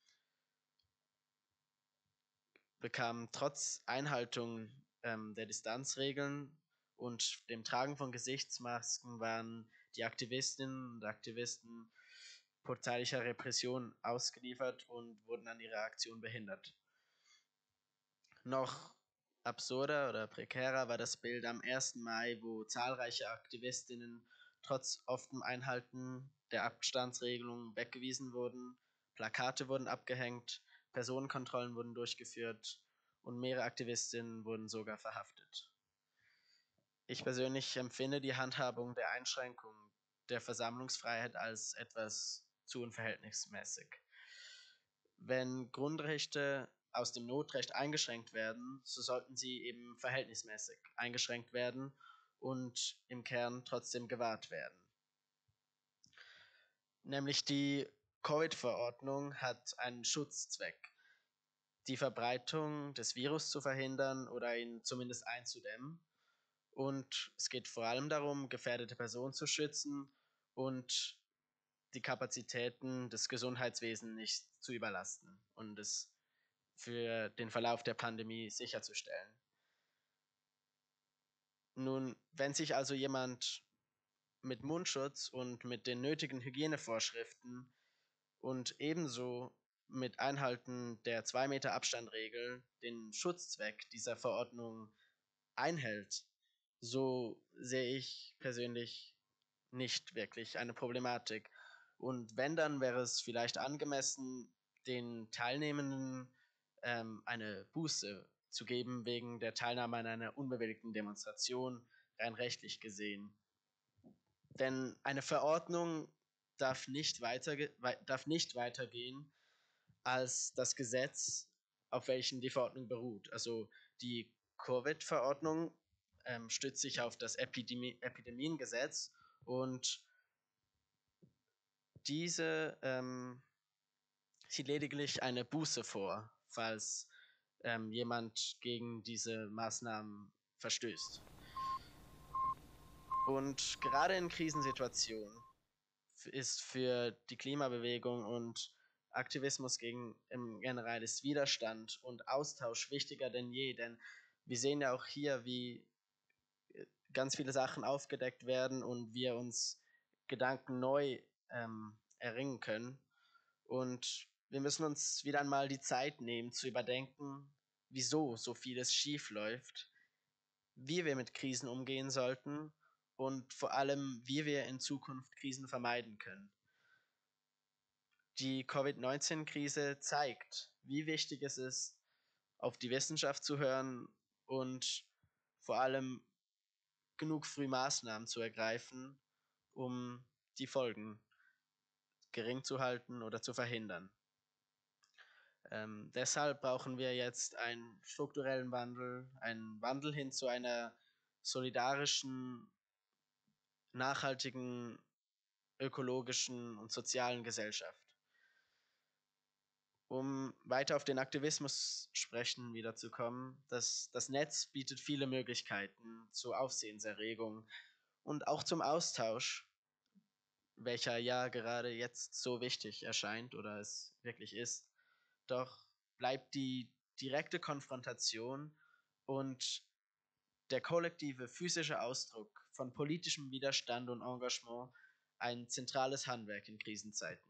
trotz Einhaltung der Distanzregeln und dem Tragen von Gesichtsmasken waren die Aktivistinnen und Aktivisten polizeilicher Repression ausgeliefert und wurden an ihrer Aktion behindert. Noch absurder oder prekärer war das Bild am 1. Mai, wo zahlreiche Aktivistinnen trotz offenem Einhalten der Abstandsregelungen weggewiesen wurden, Plakate wurden abgehängt, Personenkontrollen wurden durchgeführt und mehrere Aktivistinnen wurden sogar verhaftet. Ich persönlich empfinde die Handhabung der Einschränkung der Versammlungsfreiheit als etwas zu unverhältnismäßig. Wenn Grundrechte aus dem Notrecht eingeschränkt werden, so sollten sie eben verhältnismäßig eingeschränkt werden und im Kern trotzdem gewahrt werden. Nämlich die Covid-Verordnung hat einen Schutzzweck, die Verbreitung des Virus zu verhindern oder ihn zumindest einzudämmen. Und es geht vor allem darum, gefährdete Personen zu schützen und die Kapazitäten des Gesundheitswesens nicht zu überlasten und es für den Verlauf der Pandemie sicherzustellen. Nun, wenn sich also jemand mit Mundschutz und mit den nötigen Hygienevorschriften und ebenso mit Einhalten der 2 Meter Abstandregel den Schutzzweck dieser Verordnung einhält, so sehe ich persönlich nicht wirklich eine Problematik. Und wenn, dann wäre es vielleicht angemessen, den Teilnehmenden eine Buße zu geben wegen der Teilnahme an einer unbewilligten Demonstration, rein rechtlich gesehen. Denn eine Verordnung darf nicht weitergehen als das Gesetz, auf welchem die Verordnung beruht. Also die Covid-Verordnung stützt sich auf das Epidemiengesetz und diese sieht lediglich eine Buße vor, falls jemand gegen diese Maßnahmen verstößt. Und gerade in Krisensituationen ist für die Klimabewegung und Aktivismus gegen im Generell ist Widerstand und Austausch wichtiger denn je, denn wir sehen ja auch hier, wie ganz viele Sachen aufgedeckt werden und wir uns Gedanken neu erringen können. Und wir müssen uns wieder einmal die Zeit nehmen, zu überdenken, wieso so vieles schief läuft, wie wir mit Krisen umgehen sollten und vor allem, wie wir in Zukunft Krisen vermeiden können. Die Covid-19-Krise zeigt, wie wichtig es ist, auf die Wissenschaft zu hören und vor allem genug früh Maßnahmen zu ergreifen, um die Folgen gering zu halten oder zu verhindern. Deshalb brauchen wir jetzt einen strukturellen Wandel, einen Wandel hin zu einer solidarischen, nachhaltigen, ökologischen und sozialen Gesellschaft. Um weiter auf den Aktivismus sprechen wiederzukommen, das Netz bietet viele Möglichkeiten zur Aufsehenserregung und auch zum Austausch, welcher ja gerade jetzt so wichtig erscheint oder es wirklich ist. Doch bleibt die direkte Konfrontation und der kollektive physische Ausdruck von politischem Widerstand und Engagement ein zentrales Handwerk in Krisenzeiten.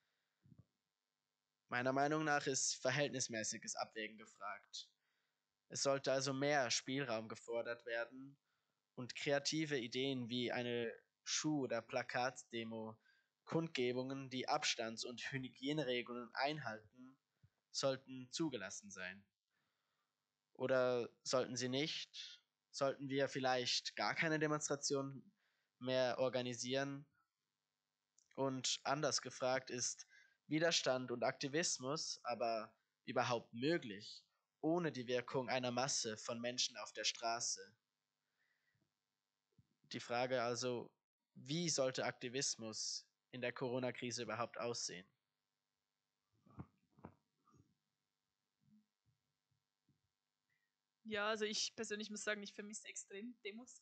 Meiner Meinung nach ist verhältnismäßiges Abwägen gefragt. Es sollte also mehr Spielraum gefordert werden und kreative Ideen wie eine Schuh- oder Plakatdemo, Kundgebungen, die Abstands- und Hygieneregeln einhalten, sollten zugelassen sein. Oder sollten sie nicht? Sollten wir vielleicht gar keine Demonstration mehr organisieren? Und anders gefragt, ist Widerstand und Aktivismus aber überhaupt möglich, ohne die Wirkung einer Masse von Menschen auf der Straße? Die Frage also, wie sollte Aktivismus in der Corona-Krise überhaupt aussehen? Ja, also ich persönlich muss sagen, ich vermisse extrem Demos.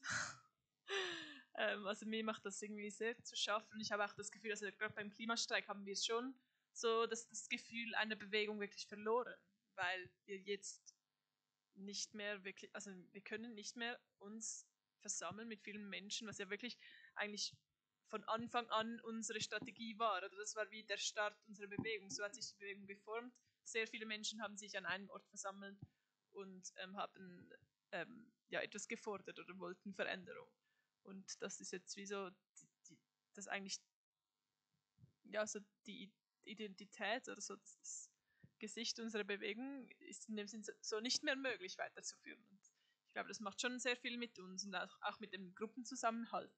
Also mir macht das irgendwie sehr zu schaffen. Ich habe auch das Gefühl, also gerade beim Klimastreik haben wir schon so das Gefühl einer Bewegung wirklich verloren, weil wir jetzt nicht mehr wirklich, also wir können nicht mehr uns versammeln mit vielen Menschen, was ja wirklich eigentlich von Anfang an unsere Strategie war. Oder das war wie der Start unserer Bewegung. So hat sich die Bewegung geformt. Sehr viele Menschen haben sich an einem Ort versammelt und haben ja, etwas gefordert oder wollten Veränderung. Und das ist jetzt wie so, das eigentlich, ja, so die Identität oder so das Gesicht unserer Bewegung ist in dem Sinn so nicht mehr möglich weiterzuführen. Und ich glaube, das macht schon sehr viel mit uns und auch mit dem Gruppenzusammenhalt.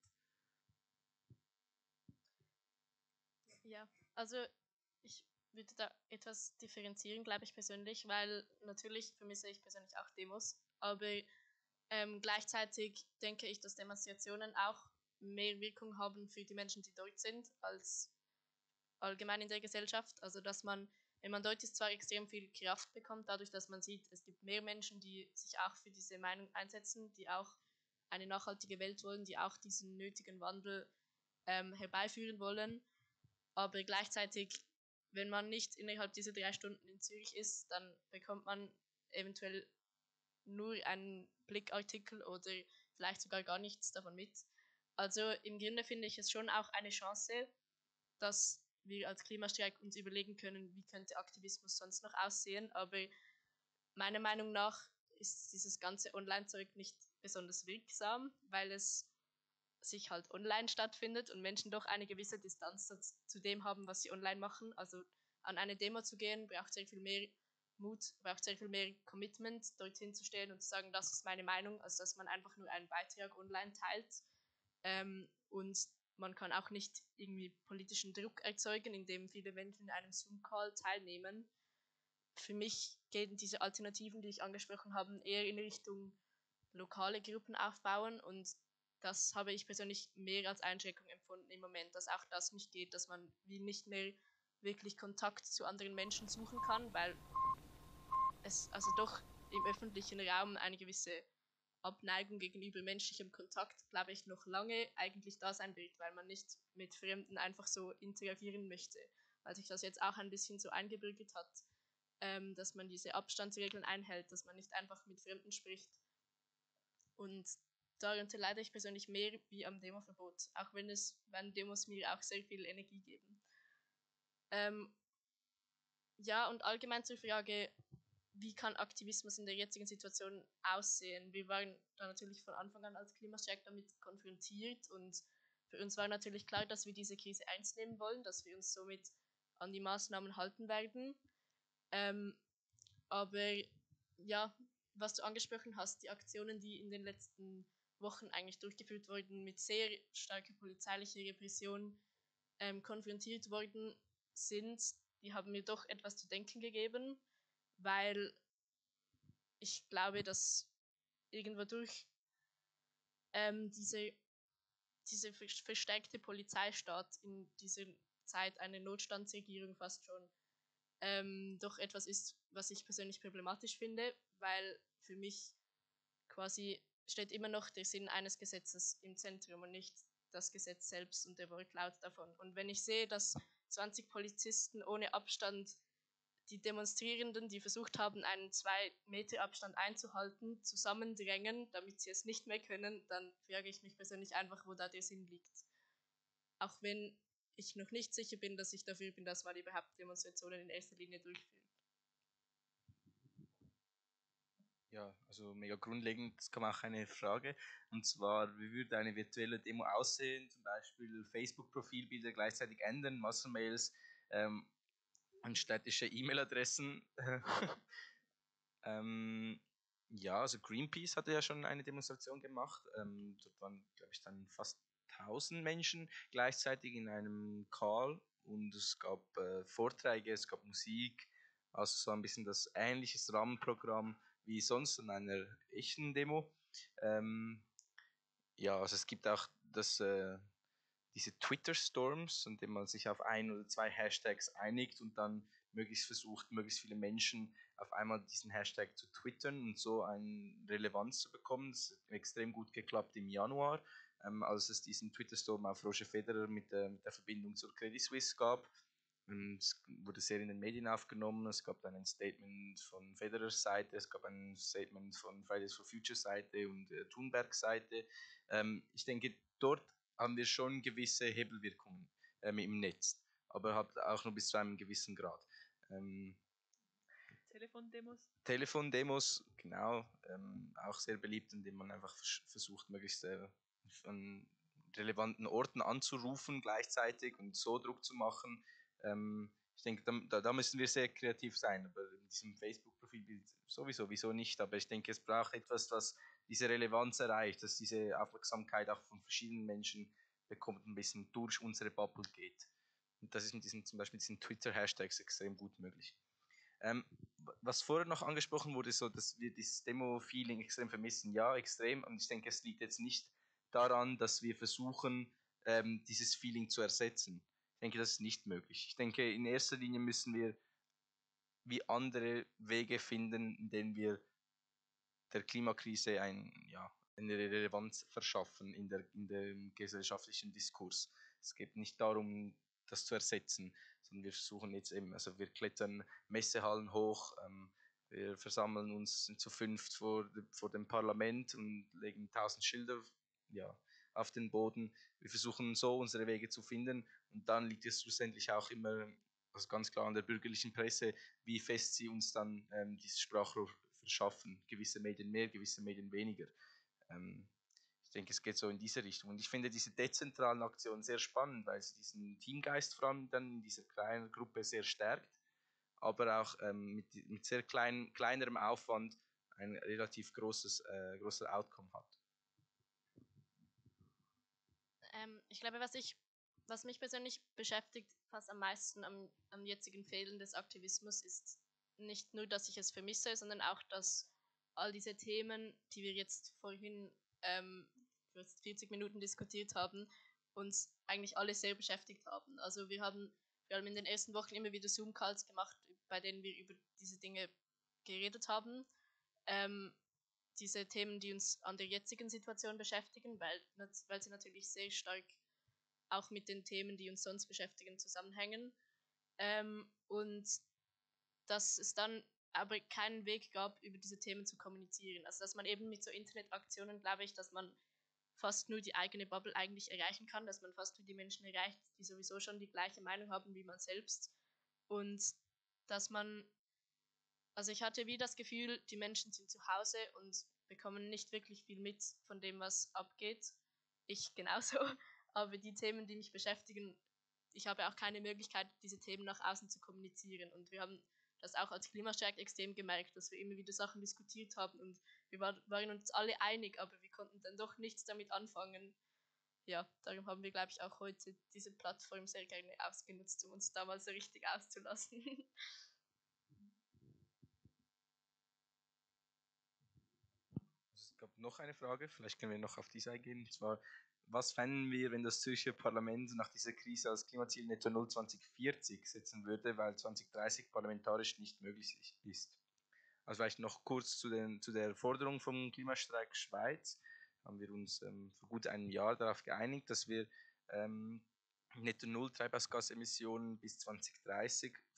Ja, also ich würde da etwas differenzieren, glaube ich persönlich, weil natürlich vermisse ich persönlich auch Demos, aber gleichzeitig denke ich, dass Demonstrationen auch mehr Wirkung haben für die Menschen, die dort sind, als allgemein in der Gesellschaft. Also dass man, wenn man dort ist, zwar extrem viel Kraft bekommt, dadurch, dass man sieht, es gibt mehr Menschen, die sich auch für diese Meinung einsetzen, die auch eine nachhaltige Welt wollen, die auch diesen nötigen Wandel herbeiführen wollen. Aber gleichzeitig, wenn man nicht innerhalb dieser 3 Stunden in Zürich ist, dann bekommt man eventuell nur einen Blickartikel oder vielleicht sogar gar nichts davon mit. Also im Grunde finde ich es schon auch eine Chance, dass wir als Klimastreik uns überlegen können, wie könnte Aktivismus sonst noch aussehen. Aber meiner Meinung nach ist dieses ganze Online-Zeug nicht besonders wirksam, weil es sich halt online stattfindet und Menschen doch eine gewisse Distanz zu dem haben, was sie online machen. Also an eine Demo zu gehen, braucht sehr viel mehr Mut, braucht sehr viel mehr Commitment, dorthin zu stehen und zu sagen, das ist meine Meinung, als dass man einfach nur einen Beitrag online teilt. Und man kann auch nicht irgendwie politischen Druck erzeugen, indem viele Menschen in einem Zoom-Call teilnehmen. Für mich gehen diese Alternativen, die ich angesprochen habe, eher in Richtung lokale Gruppen aufbauen und das habe ich persönlich mehr als Einschränkung empfunden im Moment, dass auch das nicht geht, dass man wie nicht mehr wirklich Kontakt zu anderen Menschen suchen kann, weil es also doch im öffentlichen Raum eine gewisse Abneigung gegenüber menschlichem Kontakt, glaube ich, noch lange eigentlich da sein wird, weil man nicht mit Fremden einfach so interagieren möchte, weil sich das jetzt auch ein bisschen so eingebürgert hat, dass man diese Abstandsregeln einhält, dass man nicht einfach mit Fremden spricht. Und darunter leide ich persönlich mehr wie am Demoverbot, auch wenn Demos mir auch sehr viel Energie geben. Ja, und allgemein zur Frage, wie kann Aktivismus in der jetzigen Situation aussehen? Wir waren da natürlich von Anfang an als Klimastreik damit konfrontiert und für uns war natürlich klar, dass wir diese Krise ernst nehmen wollen, dass wir uns somit an die Maßnahmen halten werden. Aber ja, was du angesprochen hast, die Aktionen, die in den letzten Wochen eigentlich durchgeführt wurden, mit sehr starker polizeilicher Repression konfrontiert worden sind, die haben mir doch etwas zu denken gegeben, weil ich glaube, dass irgendwo durch diese verstärkte Polizeistaat in dieser Zeit eine Notstandsregierung fast schon doch etwas ist, was ich persönlich problematisch finde, weil für mich quasi steht immer noch der Sinn eines Gesetzes im Zentrum und nicht das Gesetz selbst und der Wortlaut davon. Und wenn ich sehe, dass 20 Polizisten ohne Abstand die Demonstrierenden, die versucht haben, einen 2 Meter Abstand einzuhalten, zusammendrängen, damit sie es nicht mehr können, dann frage ich mich persönlich einfach, wo da der Sinn liegt. Auch wenn ich noch nicht sicher bin, dass ich dafür bin, dass man überhaupt Demonstrationen in erster Linie durchführt. Ja, also mega grundlegend, es kam auch eine Frage, und zwar, wie würde eine virtuelle Demo aussehen? Zum Beispiel Facebook-Profilbilder gleichzeitig ändern, Massenmails und städtische E-Mail-Adressen. ähm, ja, also Greenpeace hatte ja schon eine Demonstration gemacht. Dort waren, glaube ich, dann fast 1000 Menschen gleichzeitig in einem Call, und es gab Vorträge, es gab Musik, also so ein bisschen das ähnliches Rahmenprogramm wie sonst an einer echten Demo. Ja, also es gibt auch diese Twitter-Storms, in denen man sich auf 1 oder 2 Hashtags einigt und dann möglichst versucht, möglichst viele Menschen auf einmal diesen Hashtag zu twittern und so eine Relevanz zu bekommen. Das hat extrem gut geklappt im Januar, als es diesen Twitter-Storm auf Roger Federer mit der Verbindung zur Credit Suisse gab. Und es wurde sehr in den Medien aufgenommen. Es gab dann ein Statement von Federers Seite, es gab ein Statement von Fridays for Future Seite und Thunberg Seite. Ich denke, dort haben wir schon gewisse Hebelwirkungen im Netz, aber halt auch nur bis zu einem gewissen Grad. Telefondemos. Telefondemos, genau, auch sehr beliebt, indem man einfach versucht, möglichst an relevanten Orten anzurufen gleichzeitig und so Druck zu machen. Ich denke, da müssen wir sehr kreativ sein, aber in diesem Facebook-Profilbild sowieso, wieso nicht, aber ich denke, es braucht etwas, das diese Relevanz erreicht, dass diese Aufmerksamkeit auch von verschiedenen Menschen bekommt, ein bisschen durch unsere Bubble geht. Und das ist mit zum Beispiel diesen Twitter-Hashtags extrem gut möglich. Was vorher noch angesprochen wurde, so, dass wir dieses Demo-Feeling extrem vermissen. Ja, extrem. Und ich denke, es liegt jetzt nicht daran, dass wir versuchen, dieses Feeling zu ersetzen. Ich denke, das ist nicht möglich. Ich denke, in erster Linie müssen wir wie andere Wege finden, in denen wir der Klimakrise eine Relevanz verschaffen in dem gesellschaftlichen Diskurs. Es geht nicht darum, das zu ersetzen, sondern wir versuchen jetzt eben, also wir klettern Messehallen hoch, wir versammeln uns zu 5 vor dem Parlament und legen 1000 Schilder, ja, auf den Boden. Wir versuchen so unsere Wege zu finden, und dann liegt es schlussendlich auch immer, also ganz klar an der bürgerlichen Presse, wie fest sie uns dann dieses Sprachrohr verschaffen. Gewisse Medien mehr, gewisse Medien weniger. Ähm, Ich denke, es geht so in diese Richtung. Und ich finde diese dezentralen Aktionen sehr spannend, weil sie diesen Teamgeist vor allem dann in dieser kleinen Gruppe sehr stärkt, aber auch mit sehr kleinerem Aufwand ein relativ großer Outcome hat. Ich glaube, was mich persönlich beschäftigt fast am meisten am jetzigen Fehlen des Aktivismus ist nicht nur, dass ich es vermisse, sondern auch, dass all diese Themen, die wir jetzt vorhin für 40 Minuten diskutiert haben, uns eigentlich alle sehr beschäftigt haben. Also wir haben vor allem in den ersten Wochen immer wieder Zoom-Calls gemacht, bei denen wir über diese Dinge geredet haben. Diese Themen, die uns an der jetzigen Situation beschäftigen, weil sie natürlich sehr stark auch mit den Themen, die uns sonst beschäftigen, zusammenhängen. Und dass es dann aber keinen Weg gab, über diese Themen zu kommunizieren. Also dass man eben mit so Internetaktionen, glaube ich, dass man fast nur die eigene Bubble eigentlich erreichen kann, dass man fast nur die Menschen erreicht, die sowieso schon die gleiche Meinung haben wie man selbst. Und dass man, also ich hatte wie das Gefühl, die Menschen sind zu Hause und bekommen nicht wirklich viel mit von dem, was abgeht. Ich genauso. Aber die Themen, die mich beschäftigen, ich habe auch keine Möglichkeit, diese Themen nach außen zu kommunizieren. Und wir haben das auch als Klimastreik extrem gemerkt, dass wir immer wieder Sachen diskutiert haben und wir waren uns alle einig, aber wir konnten dann doch nichts damit anfangen. Ja, darum haben wir, glaube ich, auch heute diese Plattform sehr gerne ausgenutzt, um uns da mal so richtig auszulassen. Es gab noch eine Frage, vielleicht können wir noch auf diese eingehen, und zwar, was fänden wir, wenn das Zürcher Parlament nach dieser Krise als Klimaziel Netto Null 2040 setzen würde, weil 2030 parlamentarisch nicht möglich ist? Also vielleicht noch kurz zu der Forderung vom Klimastreik Schweiz. Haben wir uns vor gut einem Jahr darauf geeinigt, dass wir Netto Null Treibhausgasemissionen bis 2030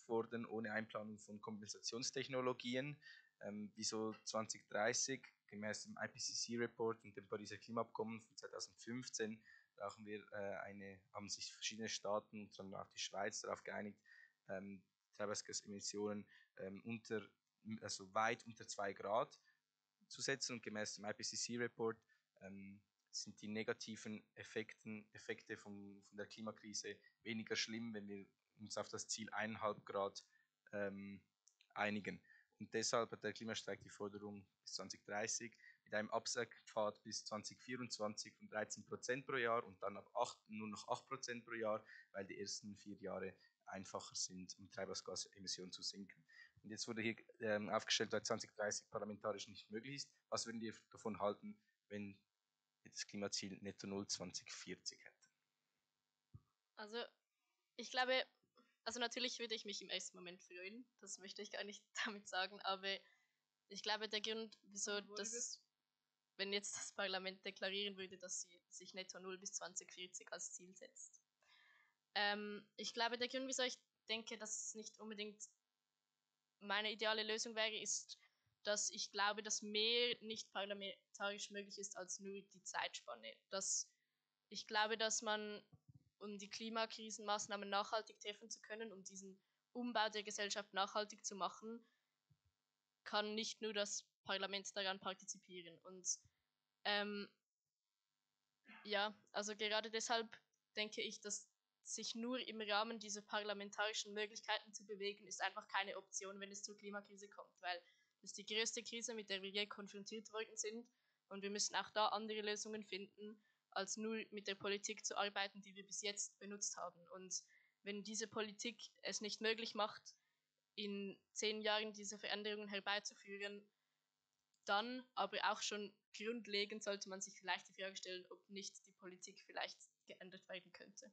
fordern, ohne Einplanung von Kompensationstechnologien. Wieso 2030? Gemäß dem IPCC-Report und dem Pariser Klimaabkommen von 2015 brauchen wir haben sich verschiedene Staaten, unter anderem auch die Schweiz, darauf geeinigt, Treibhausgasemissionen also weit unter 2 Grad zu setzen. Und gemäß dem IPCC-Report sind die negativen Effekte von der Klimakrise weniger schlimm, wenn wir uns auf das Ziel 1,5 Grad einigen. Und deshalb hat der Klimastreik die Forderung bis 2030 mit einem Absackpfad bis 2024 von 13% pro Jahr und dann nur noch 8% pro Jahr, weil die ersten 4 Jahre einfacher sind, um Treibhausgasemissionen zu senken. Und jetzt wurde hier aufgestellt, weil 2030 parlamentarisch nicht möglich ist. Was würden die davon halten, wenn wir das Klimaziel Netto Null 2040 hätten? Also, ich glaube, also natürlich würde ich mich im ersten Moment freuen, das möchte ich gar nicht damit sagen, aber ich glaube, der Grund, wieso das, wenn jetzt das Parlament deklarieren würde, dass sie sich Netto Null bis 2040 als Ziel setzt. Ich glaube, der Grund, wieso ich denke, dass es nicht unbedingt meine ideale Lösung wäre, ist, dass ich glaube, dass mehr nicht parlamentarisch möglich ist als nur die Zeitspanne. Ich glaube, dass man, um die Klimakrisenmaßnahmen nachhaltig treffen zu können, um diesen Umbau der Gesellschaft nachhaltig zu machen, kann nicht nur das Parlament daran partizipieren. Und ja, also gerade deshalb denke ich, dass sich nur im Rahmen dieser parlamentarischen Möglichkeiten zu bewegen, ist einfach keine Option, wenn es zur Klimakrise kommt, weil das ist die größte Krise, mit der wir je konfrontiert worden sind und wir müssen auch da andere Lösungen finden, als nur mit der Politik zu arbeiten, die wir bis jetzt benutzt haben. Und wenn diese Politik es nicht möglich macht, in 10 Jahren diese Veränderungen herbeizuführen, dann aber auch schon grundlegend sollte man sich vielleicht die Frage stellen, ob nicht die Politik vielleicht geändert werden könnte.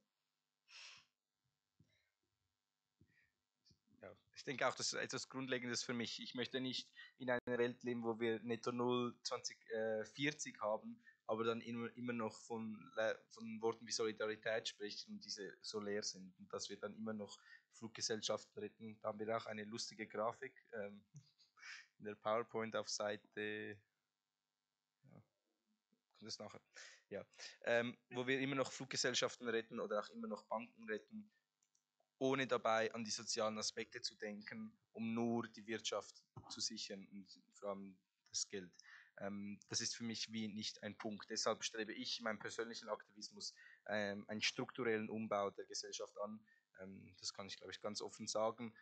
Ja, ich denke auch, das ist etwas Grundlegendes für mich. Ich möchte nicht in einer Welt leben, wo wir Netto Null 2040 haben, aber dann immer noch von Worten wie Solidarität sprechen und diese so leer sind. Und dass wir dann immer noch Fluggesellschaften retten. Da haben wir auch eine lustige Grafik in der PowerPoint auf Seite. Ja, kommt das nachher? Ja. Wo wir immer noch Fluggesellschaften retten oder auch immer noch Banken retten, ohne dabei an die sozialen Aspekte zu denken, um nur die Wirtschaft zu sichern und vor allem das Geld. Das ist für mich wie nicht ein Punkt. Deshalb strebe ich in meinem persönlichen Aktivismus einen strukturellen Umbau der Gesellschaft an. Das kann ich, glaube ich, ganz offen sagen.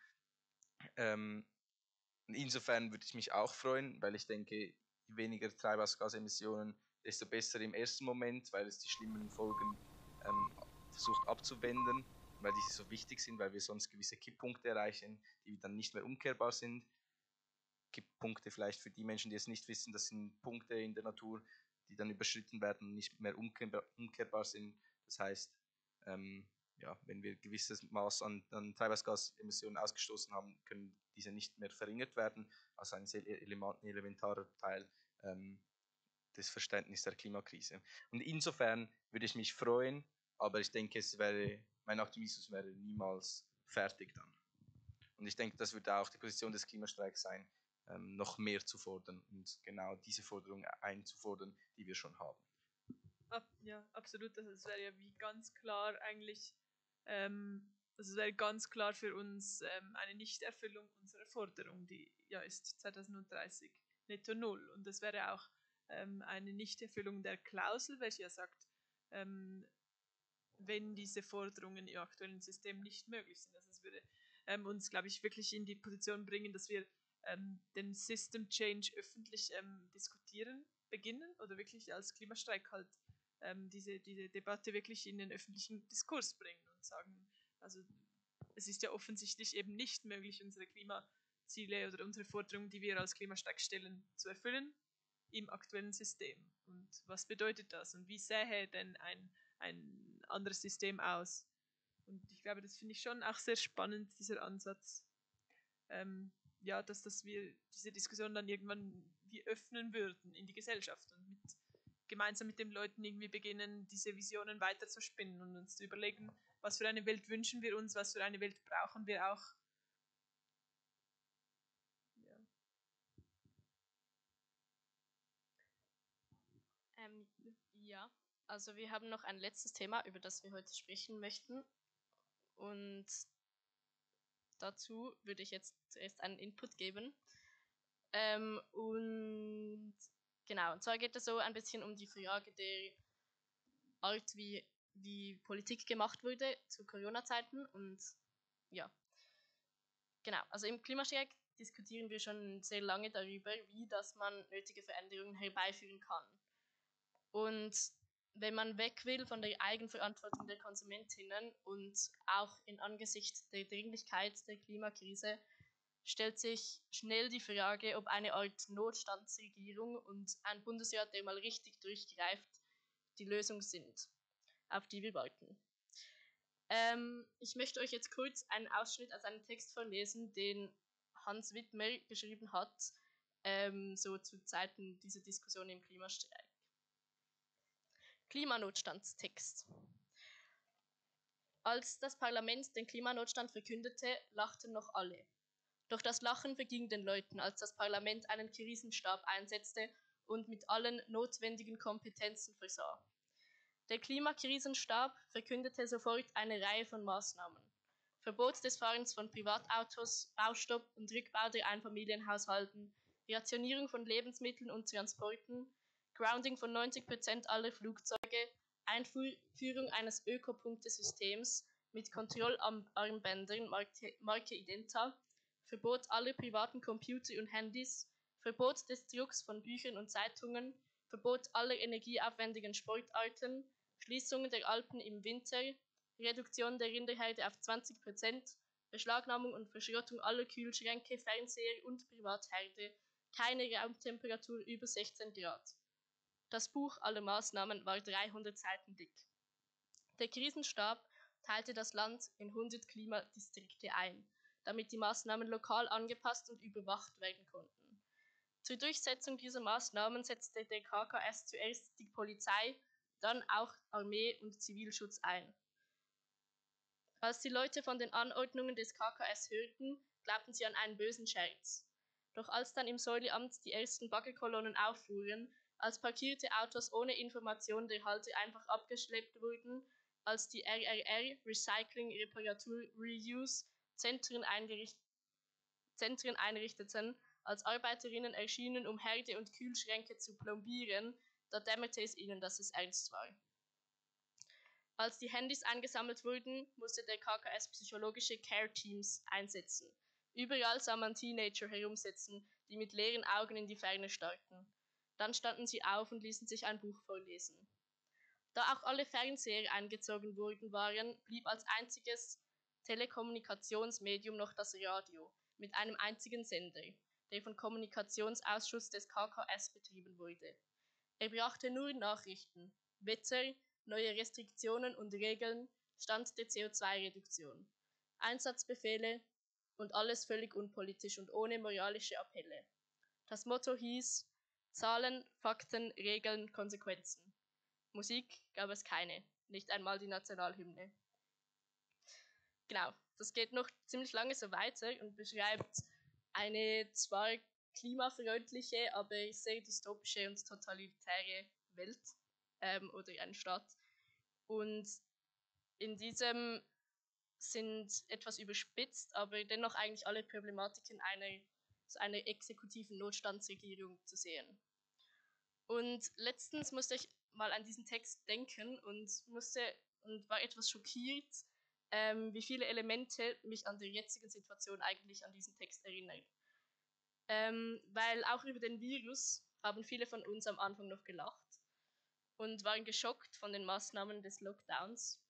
Insofern würde ich mich auch freuen, weil ich denke, je weniger Treibhausgasemissionen, desto besser im ersten Moment, weil es die schlimmen Folgen versucht abzuwenden, weil diese so wichtig sind, weil wir sonst gewisse Kipppunkte erreichen, die dann nicht mehr umkehrbar sind. Kipppunkte vielleicht für die Menschen, die es nicht wissen, das sind Punkte in der Natur, die dann überschritten werden und nicht mehr umkehrbar sind. Das heißt, wenn wir ein gewisses Maß an Treibhausgasemissionen ausgestoßen haben, können diese nicht mehr verringert werden, also ein sehr elementarer Teil des Verständnisses der Klimakrise. Und insofern würde ich mich freuen, aber ich denke, mein Aktivismus wäre niemals fertig dann. Und ich denke, das würde auch die Position des Klimastreiks sein, noch mehr zu fordern und genau diese Forderung einzufordern, die wir schon haben. Ja, absolut. Also es wäre ja wie ganz klar eigentlich, also es wäre ganz klar für uns eine Nichterfüllung unserer Forderung, die ja ist 2030 Netto Null. Und das wäre auch eine Nichterfüllung der Klausel, welche ja sagt, wenn diese Forderungen im aktuellen System nicht möglich sind. Also es würde uns, glaube ich, wirklich in die Position bringen, dass wir den System Change öffentlich diskutieren beginnen oder wirklich als Klimastreik halt diese Debatte wirklich in den öffentlichen Diskurs bringen und sagen, also es ist ja offensichtlich eben nicht möglich, unsere Klimaziele oder unsere Forderungen, die wir als Klimastreik stellen, zu erfüllen im aktuellen System. Und was bedeutet das? Und wie sähe denn ein anderes System aus? Und ich glaube, das finde ich schon auch sehr spannend, dieser Ansatz. Dass wir diese Diskussion dann irgendwann wie öffnen würden in die Gesellschaft und gemeinsam mit den Leuten irgendwie beginnen, diese Visionen weiter zu spinnen und uns zu überlegen, was für eine Welt wünschen wir uns, was für eine Welt brauchen wir auch, Also wir haben noch ein letztes Thema, über das wir heute sprechen möchten. Und dazu würde ich jetzt zuerst einen Input geben. Und genau, und zwar geht es so ein bisschen um die Frage der Art, wie Politik gemacht wurde zu Corona-Zeiten. Und ja, genau, also im Klimastreik diskutieren wir schon sehr lange darüber, wie dass man nötige Veränderungen herbeiführen kann. Und wenn man weg will von der Eigenverantwortung der Konsumentinnen und auch in Angesicht der Dringlichkeit der Klimakrise, stellt sich schnell die Frage, ob eine Art Notstandsregierung und ein Bundesrat, der mal richtig durchgreift, die Lösung sind, auf die wir warten. Ich möchte euch jetzt kurz einen Ausschnitt aus einem Text vorlesen, den Hans Wittmer geschrieben hat, so zu Zeiten dieser Diskussion im Klimastreik. Klimanotstandstext. Als das Parlament den Klimanotstand verkündete, lachten noch alle. Doch das Lachen verging den Leuten, als das Parlament einen Krisenstab einsetzte und mit allen notwendigen Kompetenzen versah. Der Klimakrisenstab verkündete sofort eine Reihe von Maßnahmen. Verbot des Fahrens von Privatautos, Baustopp und Rückbau der Einfamilienhaushalten, Rationierung von Lebensmitteln und Transporten, Grounding von 90% aller Flugzeuge, Einführung eines Ökopunktesystems mit Kontrollarmbändern Marke Identa, Verbot aller privaten Computer und Handys, Verbot des Drucks von Büchern und Zeitungen, Verbot aller energieaufwendigen Sportarten, Schließung der Alpen im Winter, Reduktion der Rinderherde auf 20%, Beschlagnahmung und Verschrottung aller Kühlschränke, Fernseher und Privatherde, keine Raumtemperatur über 16 Grad. Das Buch aller Maßnahmen war 300 Seiten dick. Der Krisenstab teilte das Land in 100 Klimadistrikte ein, damit die Maßnahmen lokal angepasst und überwacht werden konnten. Zur Durchsetzung dieser Maßnahmen setzte der KKS zuerst die Polizei, dann auch Armee und Zivilschutz ein. Als die Leute von den Anordnungen des KKS hörten, glaubten sie an einen bösen Scherz. Doch als dann im Säuleamt die ersten Baggerkolonnen auffuhren, als parkierte Autos ohne Information der Halter einfach abgeschleppt wurden, als die RRR Recycling, Reparatur, Reuse Zentren einrichteten, als Arbeiterinnen erschienen, um Herde und Kühlschränke zu plombieren, da dämmerte es ihnen, dass es ernst war. Als die Handys eingesammelt wurden, musste der KKS psychologische Care-Teams einsetzen. Überall sah man Teenager herumsitzen, die mit leeren Augen in die Ferne starrten. Dann standen sie auf und ließen sich ein Buch vorlesen. Da auch alle Fernseher eingezogen worden waren, blieb als einziges Telekommunikationsmedium noch das Radio mit einem einzigen Sender, der vom Kommunikationsausschuss des KKS betrieben wurde. Er brachte nur Nachrichten, Wetter, neue Restriktionen und Regeln, Stand der CO2-Reduktion, Einsatzbefehle und alles völlig unpolitisch und ohne moralische Appelle. Das Motto hieß: Zahlen, Fakten, Regeln, Konsequenzen. Musik gab es keine, nicht einmal die Nationalhymne. Genau, das geht noch ziemlich lange so weiter und beschreibt eine zwar klimafreundliche, aber sehr dystopische und totalitäre Welt oder eine Stadt. Und in diesem sind etwas überspitzt, aber dennoch eigentlich alle Problematiken einer exekutiven Notstandsregierung zu sehen. Und letztens musste ich mal an diesen Text denken und war etwas schockiert, wie viele Elemente mich an der jetzigen Situation eigentlich an diesen Text erinnern. Weil auch über den Virus haben viele von uns am Anfang noch gelacht und waren geschockt von den Maßnahmen des Lockdowns.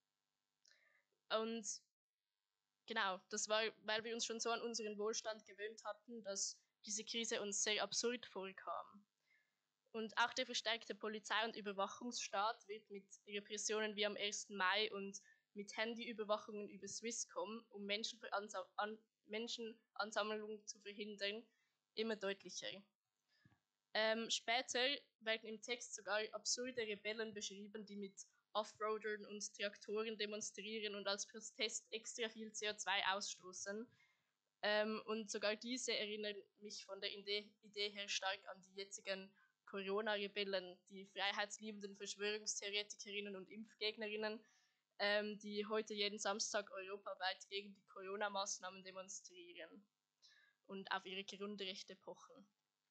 Und genau, das war, weil wir uns schon so an unseren Wohlstand gewöhnt hatten, dass diese Krise uns sehr absurd vorkam. Und auch der verstärkte Polizei- und Überwachungsstaat wird mit Repressionen wie am 1. Mai und mit Handyüberwachungen über Swisscom, um Menschenansammlungen zu verhindern, immer deutlicher. Später werden im Text sogar absurde Rebellen beschrieben, die mit Offroadern und Traktoren demonstrieren und als Protest extra viel CO2 ausstoßen. Und sogar diese erinnern mich von der Idee her stark an die jetzigen Corona-Rebellen, die freiheitsliebenden Verschwörungstheoretikerinnen und Impfgegnerinnen, die heute jeden Samstag europaweit gegen die Corona-Maßnahmen demonstrieren und auf ihre Grundrechte pochen.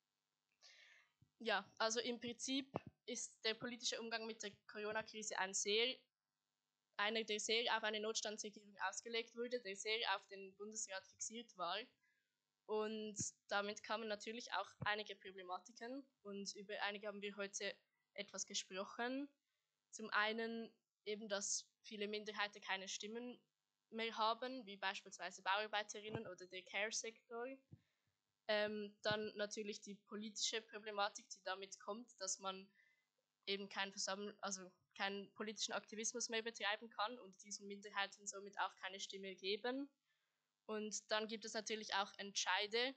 Ja, also im Prinzip ist der politische Umgang mit der Corona-Krise einer, der sehr auf eine Notstandsregierung ausgelegt wurde, der sehr auf den Bundesrat fixiert war. Und damit kamen natürlich auch einige Problematiken und über einige haben wir heute etwas gesprochen. Zum einen eben, dass viele Minderheiten keine Stimmen mehr haben, wie beispielsweise Bauarbeiterinnen oder der Care-Sektor. Dann natürlich die politische Problematik, die damit kommt, dass man eben keinen politischen Aktivismus mehr betreiben kann und diesen Minderheiten somit auch keine Stimme geben. Und dann gibt es natürlich auch Entscheide,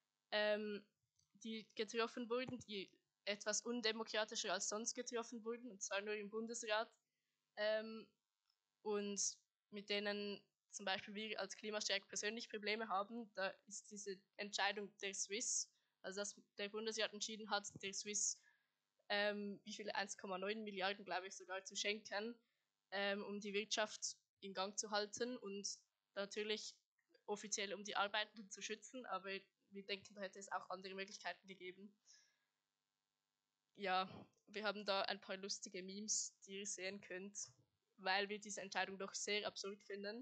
die getroffen wurden, die etwas undemokratischer als sonst getroffen wurden, und zwar nur im Bundesrat. Und mit denen zum Beispiel wir als Klimastreik persönlich Probleme haben. Da ist diese Entscheidung der Swiss, also dass der Bundesrat entschieden hat, der Swiss wie viele 1,9 Milliarden, glaube ich, sogar zu schenken, um die Wirtschaft in Gang zu halten und natürlich offiziell um die Arbeitenden zu schützen, aber wir denken, da hätte es auch andere Möglichkeiten gegeben. Ja, wir haben da ein paar lustige Memes, die ihr sehen könnt, weil wir diese Entscheidung doch sehr absurd finden.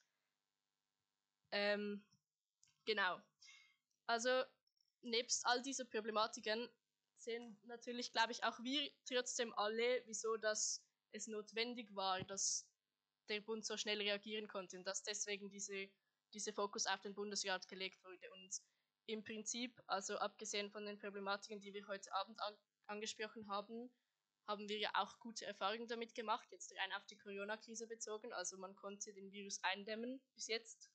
Genau. Also, nebst all dieser Problematiken sehen natürlich, glaube ich, auch wir trotzdem alle, wieso das es notwendig war, dass der Bund so schnell reagieren konnte und dass deswegen dieser Fokus auf den Bundesrat gelegt wurde. Und im Prinzip, also abgesehen von den Problematiken, die wir heute Abend angesprochen haben, haben wir ja auch gute Erfahrungen damit gemacht, jetzt rein auf die Corona-Krise bezogen. Also man konnte den Virus eindämmen bis jetzt.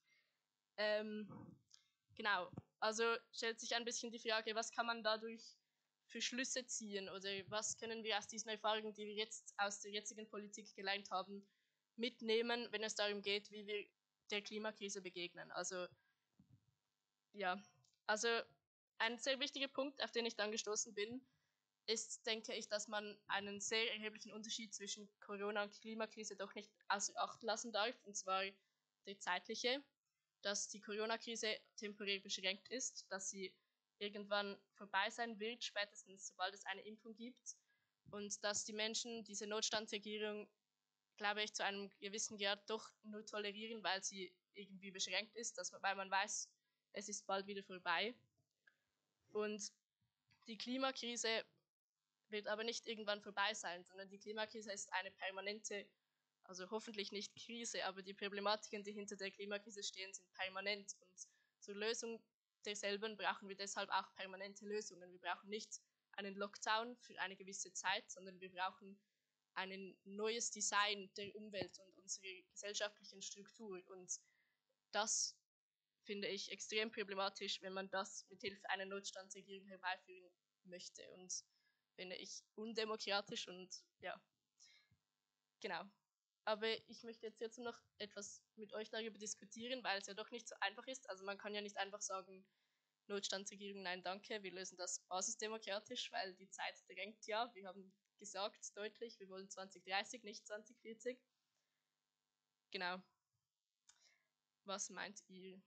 Genau, also stellt sich ein bisschen die Frage, was kann man dadurch für Schlüsse ziehen oder was können wir aus diesen Erfahrungen, die wir jetzt aus der jetzigen Politik gelernt haben, mitnehmen, wenn es darum geht, wie wir der Klimakrise begegnen. Also ja, also ein sehr wichtiger Punkt, auf den ich dann gestoßen bin, ist, denke ich, dass man einen sehr erheblichen Unterschied zwischen Corona und Klimakrise doch nicht außer Acht lassen darf, und zwar der zeitliche, dass die Corona-Krise temporär beschränkt ist, dass sie irgendwann vorbei sein wird, spätestens sobald es eine Impfung gibt, und dass die Menschen diese Notstandsregierung, glaube ich, zu einem gewissen Grad doch nur tolerieren, weil sie irgendwie beschränkt ist, weil man weiß, es ist bald wieder vorbei. Und die Klimakrise wird aber nicht irgendwann vorbei sein, sondern die Klimakrise ist eine permanente, also hoffentlich nicht Krise, aber die Problematiken, die hinter der Klimakrise stehen, sind permanent. Und zur Lösung derselben brauchen wir deshalb auch permanente Lösungen. Wir brauchen nicht einen Lockdown für eine gewisse Zeit, sondern wir brauchen ein neues Design der Umwelt und unserer gesellschaftlichen Struktur. Und das finde ich extrem problematisch, wenn man das mit Hilfe einer Notstandsregierung herbeiführen möchte. Und finde ich undemokratisch und ja, genau. Aber ich möchte jetzt noch etwas mit euch darüber diskutieren, weil es ja doch nicht so einfach ist. Also man kann ja nicht einfach sagen, Notstandsregierung, nein, danke, wir lösen das basisdemokratisch, weil die Zeit drängt ja. Wir haben gesagt deutlich, wir wollen 2030, nicht 2040. Genau. Was meint ihr?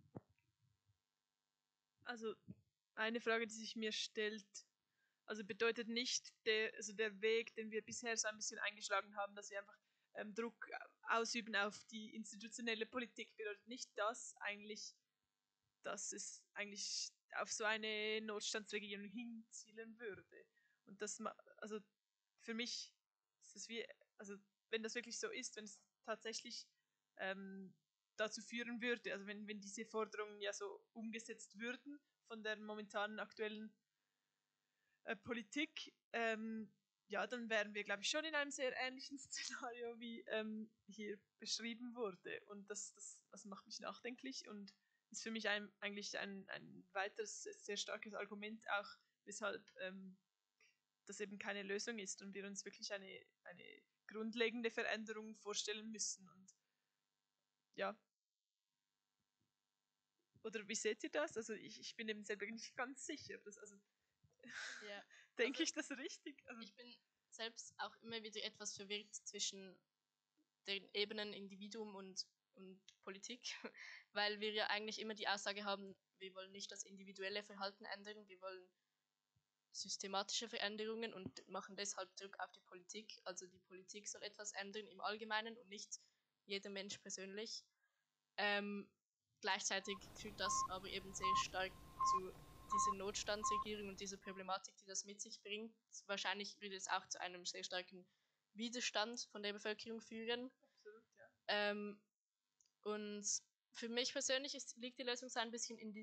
Also eine Frage, die sich mir stellt, also bedeutet nicht der Weg, den wir bisher so ein bisschen eingeschlagen haben, dass wir einfach Druck ausüben auf die institutionelle Politik, bedeutet nicht das eigentlich, dass es eigentlich auf so eine Notstandsregierung hinzielen würde. Und also für mich ist es wie, also wenn das wirklich so ist, wenn es tatsächlich dazu führen würde, also wenn diese Forderungen ja so umgesetzt würden von der momentanen aktuellen Politik, ja, dann wären wir, glaube ich, schon in einem sehr ähnlichen Szenario, wie hier beschrieben wurde. Und das macht mich nachdenklich und ist für mich eigentlich ein weiteres sehr starkes Argument auch, weshalb das eben keine Lösung ist und wir uns wirklich eine grundlegende Veränderung vorstellen müssen. Und ja. Oder wie seht ihr das? Also ich bin eben selber nicht ganz sicher. Ja. Denke ich das richtig? Also, Ich bin selbst auch immer wieder etwas verwirrt zwischen den Ebenen Individuum und Politik, weil wir ja eigentlich immer die Aussage haben, wir wollen nicht das individuelle Verhalten ändern, wir wollen systematische Veränderungen und machen deshalb Druck auf die Politik. Also die Politik soll etwas ändern im Allgemeinen und nicht jeder Mensch persönlich. Gleichzeitig führt das aber eben sehr stark zu dieser Notstandsregierung und dieser Problematik, die das mit sich bringt. Wahrscheinlich würde es auch zu einem sehr starken Widerstand von der Bevölkerung führen. absolut, ja. Und für mich persönlich liegt die Lösung so ein bisschen in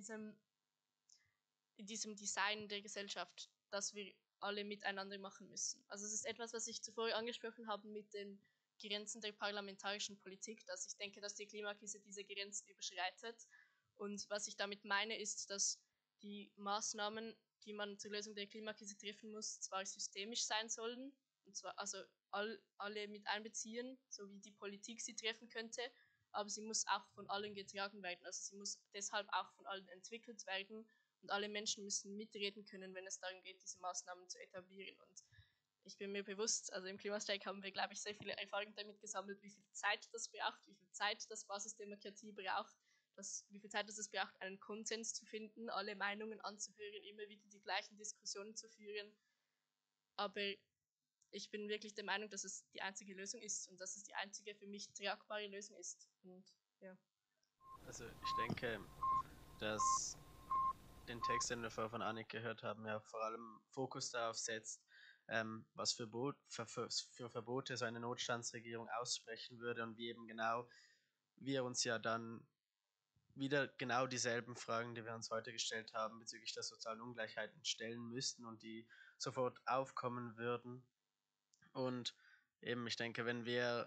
diesem Design der Gesellschaft, das wir alle miteinander machen müssen. Also es ist etwas, was ich zuvor angesprochen habe mit den Grenzen der parlamentarischen Politik, dass ich denke, dass die Klimakrise diese Grenzen überschreitet. Und was ich damit meine, ist, dass die Maßnahmen, die man zur Lösung der Klimakrise treffen muss, zwar systemisch sein sollen, und zwar also alle mit einbeziehen, so wie die Politik sie treffen könnte, aber sie muss auch von allen getragen werden. Also sie muss deshalb auch von allen entwickelt werden und alle Menschen müssen mitreden können, wenn es darum geht, diese Maßnahmen zu etablieren. Und ich bin mir bewusst, also im Klimastreik haben wir, glaube ich, sehr viele Erfahrungen damit gesammelt, wie viel Zeit das braucht, wie viel Zeit das Basisdemokratie braucht, wie viel Zeit es braucht, einen Konsens zu finden, alle Meinungen anzuhören, immer wieder die gleichen Diskussionen zu führen. Aber ich bin wirklich der Meinung, dass es die einzige Lösung ist und dass es die einzige für mich tragbare Lösung ist. Und ja. Also ich denke, dass den Text, den wir vorher von Annik gehört haben, ja vor allem Fokus darauf setzt, was für Verbote so eine Notstandsregierung aussprechen würde und wie eben genau wir uns ja dann wieder genau dieselben Fragen, die wir uns heute gestellt haben, bezüglich der sozialen Ungleichheiten stellen müssten und die sofort aufkommen würden. Und eben, ich denke, wenn wir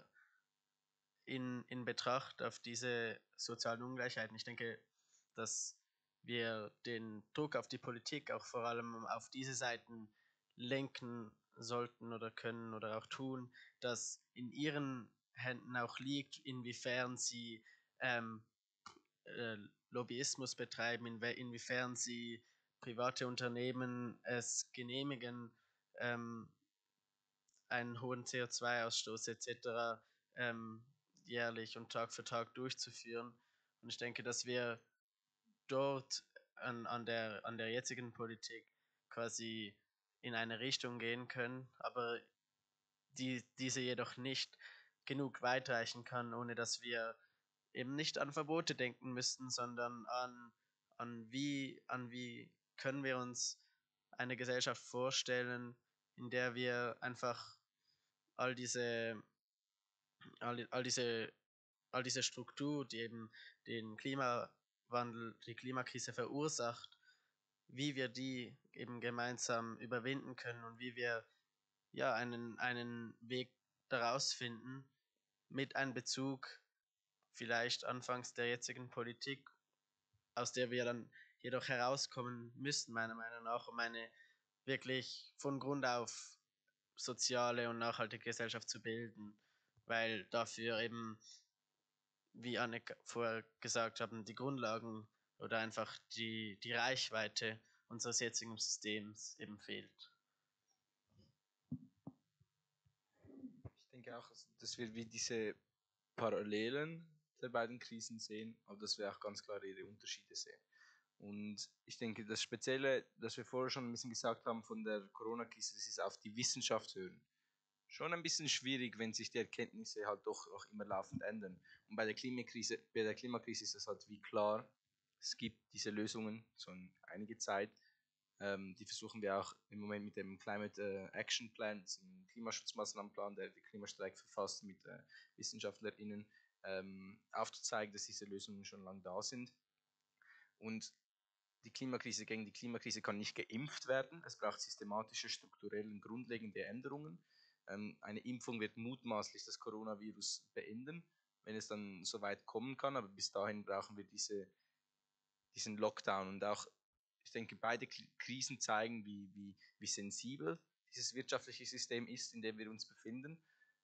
in Betracht auf diese sozialen Ungleichheiten, ich denke, dass wir den Druck auf die Politik auch vor allem auf diese Seiten lenken sollten oder können oder auch tun, dass in ihren Händen auch liegt, inwiefern sie ähm, Lobbyismus betreiben, inwiefern sie private Unternehmen es genehmigen, ähm, einen hohen CO2-Ausstoß etc. Jährlich und Tag für Tag durchzuführen. Und ich denke, dass wir dort an der jetzigen Politik quasi in eine Richtung gehen können, aber diese jedoch nicht genug weitreichen kann, ohne dass wir eben nicht an Verbote denken müssten, sondern an wie können wir uns eine Gesellschaft vorstellen, in der wir einfach all diese, all diese, all diese Struktur, die eben den Klimawandel, die Klimakrise verursacht, wie wir die eben gemeinsam überwinden können und wie wir ja einen Weg daraus finden, mit einem Bezug vielleicht anfangs der jetzigen Politik, aus der wir dann jedoch herauskommen müssen, meiner Meinung nach, um eine wirklich von Grund auf soziale und nachhaltige Gesellschaft zu bilden, weil dafür eben, wie Anne vorher gesagt haben, die Grundlagen oder einfach die Reichweite unseres jetzigen Systems eben fehlt. Ich denke auch, dass wir wie diese Parallelen der beiden Krisen sehen, aber dass wir auch ganz klar ihre Unterschiede sehen. Und ich denke, das Spezielle, das wir vorher schon ein bisschen gesagt haben von der Corona-Krise, das ist auf die Wissenschaft hören. Schon ein bisschen schwierig, wenn sich die Erkenntnisse halt doch auch immer laufend ändern. Und bei der Klimakrise ist das halt wie klar, es gibt diese Lösungen schon einige Zeit. Die versuchen wir auch im Moment mit dem Climate Action Plan, dem Klimaschutzmaßnahmenplan, der Klimastreik verfasst mit WissenschaftlerInnen, aufzuzeigen, dass diese Lösungen schon lange da sind. Und gegen die Klimakrise kann nicht geimpft werden. Es braucht systematische, strukturelle und grundlegende Änderungen. Eine Impfung wird mutmaßlich das Coronavirus beenden, wenn es dann so weit kommen kann. Aber bis dahin brauchen wir diesen Lockdown. Und auch, ich denke, beide Krisen zeigen, wie sensibel dieses wirtschaftliche System ist, in dem wir uns befinden.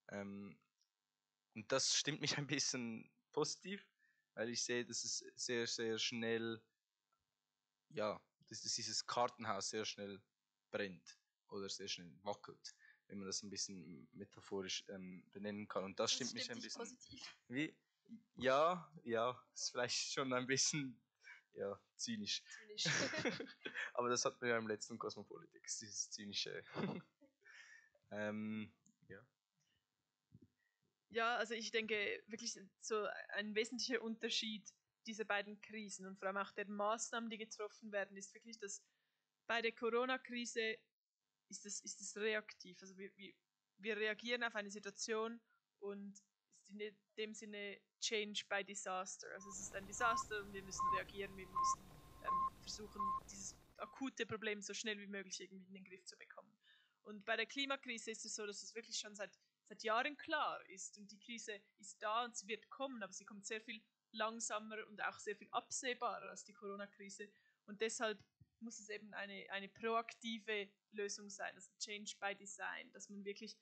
Und das stimmt mich ein bisschen positiv, weil ich sehe, dass es sehr, sehr schnell, ja, dass dieses Kartenhaus sehr schnell brennt. oder sehr schnell wackelt, wenn man das ein bisschen metaphorisch benennen kann. Und das stimmt mich ein dich bisschen. positiv. Wie? Ja, ist vielleicht schon ein bisschen zynisch. Aber das hat man ja im letzten Cosmopolitics, dieses zynische. Ja. Ja, also ich denke wirklich so ein wesentlicher Unterschied dieser beiden Krisen und vor allem auch der Maßnahmen, die getroffen werden, ist wirklich, dass bei der Corona-Krise ist es reaktiv. Also wir reagieren auf eine Situation und ist in dem Sinne Change by Disaster. Also es ist ein Desaster und wir müssen reagieren, wir müssen versuchen, dieses akute Problem so schnell wie möglich irgendwie in den Griff zu bekommen. Und bei der Klimakrise ist es so, dass es wirklich schon seit Jahren klar ist und die Krise ist da und sie wird kommen, aber sie kommt sehr viel langsamer und auch sehr viel absehbarer als die Corona-Krise und deshalb muss es eben eine proaktive Lösung sein, also Change by Design, dass man wirklich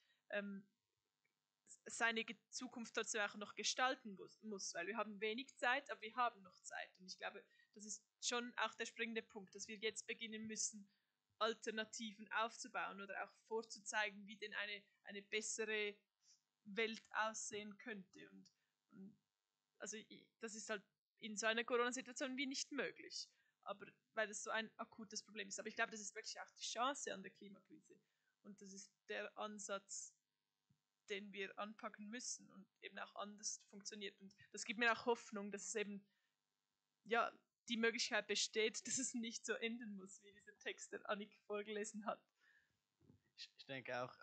seine Zukunft trotzdem auch noch gestalten muss, weil wir haben wenig Zeit, aber wir haben noch Zeit. Und ich glaube, das ist schon auch der springende Punkt, dass wir jetzt beginnen müssen, Alternativen aufzubauen oder auch vorzuzeigen, wie denn eine bessere Welt aussehen könnte. Und also das ist halt in so einer Corona-Situation wie nicht möglich, aber weil das so ein akutes Problem ist. Aber ich glaube, das ist wirklich auch die Chance an der Klimakrise. Und das ist der Ansatz, den wir anpacken müssen und eben auch anders funktioniert. Und das gibt mir auch Hoffnung, dass es eben ja die Möglichkeit besteht, dass es nicht so enden muss, wie dieser Text, der Annik vorgelesen hat. Ich denke auch,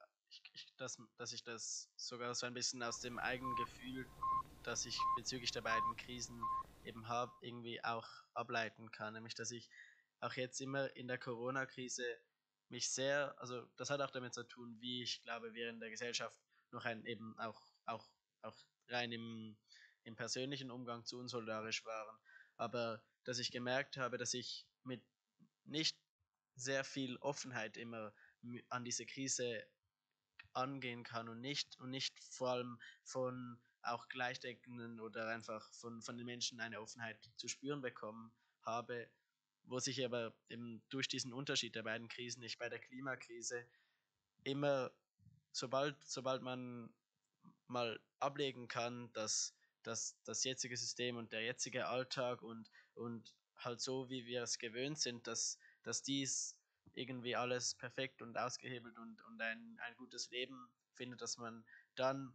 dass ich das sogar so ein bisschen aus dem eigenen Gefühl, das ich bezüglich der beiden Krisen eben habe, irgendwie auch ableiten kann. Nämlich, dass ich auch jetzt immer in der Corona-Krise mich sehr, also das hat auch damit zu tun, wie ich glaube, wir in der Gesellschaft noch eben auch rein im persönlichen Umgang zu unsolidarisch waren. Aber dass ich gemerkt habe, dass ich mit nicht sehr viel Offenheit immer an diese Krise angehen kann und nicht vor allem von auch Gleichdenkenden oder einfach von den Menschen eine Offenheit zu spüren bekommen habe, wo sich aber eben durch diesen Unterschied der beiden Krisen, nicht bei der Klimakrise, immer, sobald man mal ablegen kann, dass das jetzige System und der jetzige Alltag und halt so, wie wir es gewöhnt sind, dass dies irgendwie alles perfekt und ausgehebelt und ein gutes Leben findet, dass man dann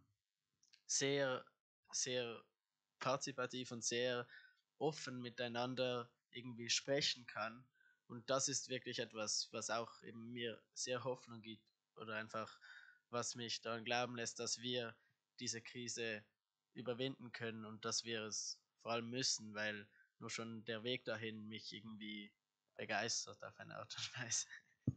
sehr, sehr partizipativ und sehr offen miteinander irgendwie sprechen kann. Und das ist wirklich etwas, was auch eben mir sehr Hoffnung gibt oder einfach, was mich daran glauben lässt, dass wir diese Krise überwinden können und dass wir es vor allem müssen, weil nur schon der Weg dahin mich irgendwie begeistert auf eine Art und Weise.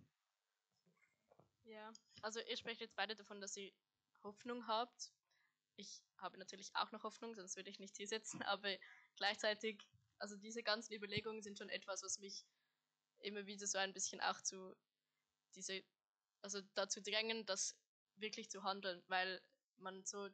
Ja, also ihr sprecht jetzt beide davon, dass ihr Hoffnung habt. Ich habe natürlich auch noch Hoffnung, sonst würde ich nicht hier sitzen, aber gleichzeitig, also diese ganzen Überlegungen sind schon etwas, was mich immer wieder so ein bisschen auch diese, also dazu drängen, das wirklich zu handeln, weil man so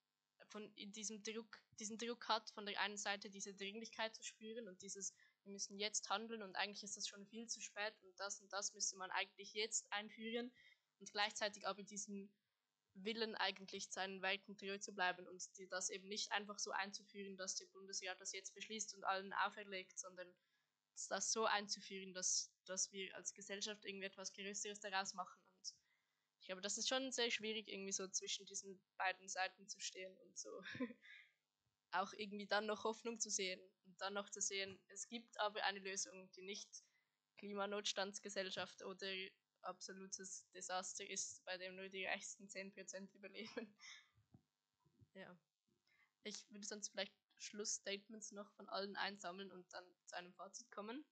diesen Druck hat, von der einen Seite diese Dringlichkeit zu spüren und dieses, wir müssen jetzt handeln und eigentlich ist das schon viel zu spät und das müsste man eigentlich jetzt einführen und gleichzeitig aber diesen Willen eigentlich seinen Werten treu zu bleiben und das eben nicht einfach so einzuführen, dass der Bundesrat das jetzt beschließt und allen auferlegt, sondern das so einzuführen, dass wir als Gesellschaft irgendwie etwas Größeres daraus machen. Und ich glaube, das ist schon sehr schwierig, irgendwie so zwischen diesen beiden Seiten zu stehen und so auch irgendwie dann noch Hoffnung zu sehen und dann noch zu sehen, es gibt aber eine Lösung, die nicht Klimanotstandsgesellschaft oder absolutes Desaster ist, bei dem nur die reichsten 10% überleben. Ja. Ich würde sonst vielleicht Schlussstatements noch von allen einsammeln und dann zu einem Fazit kommen.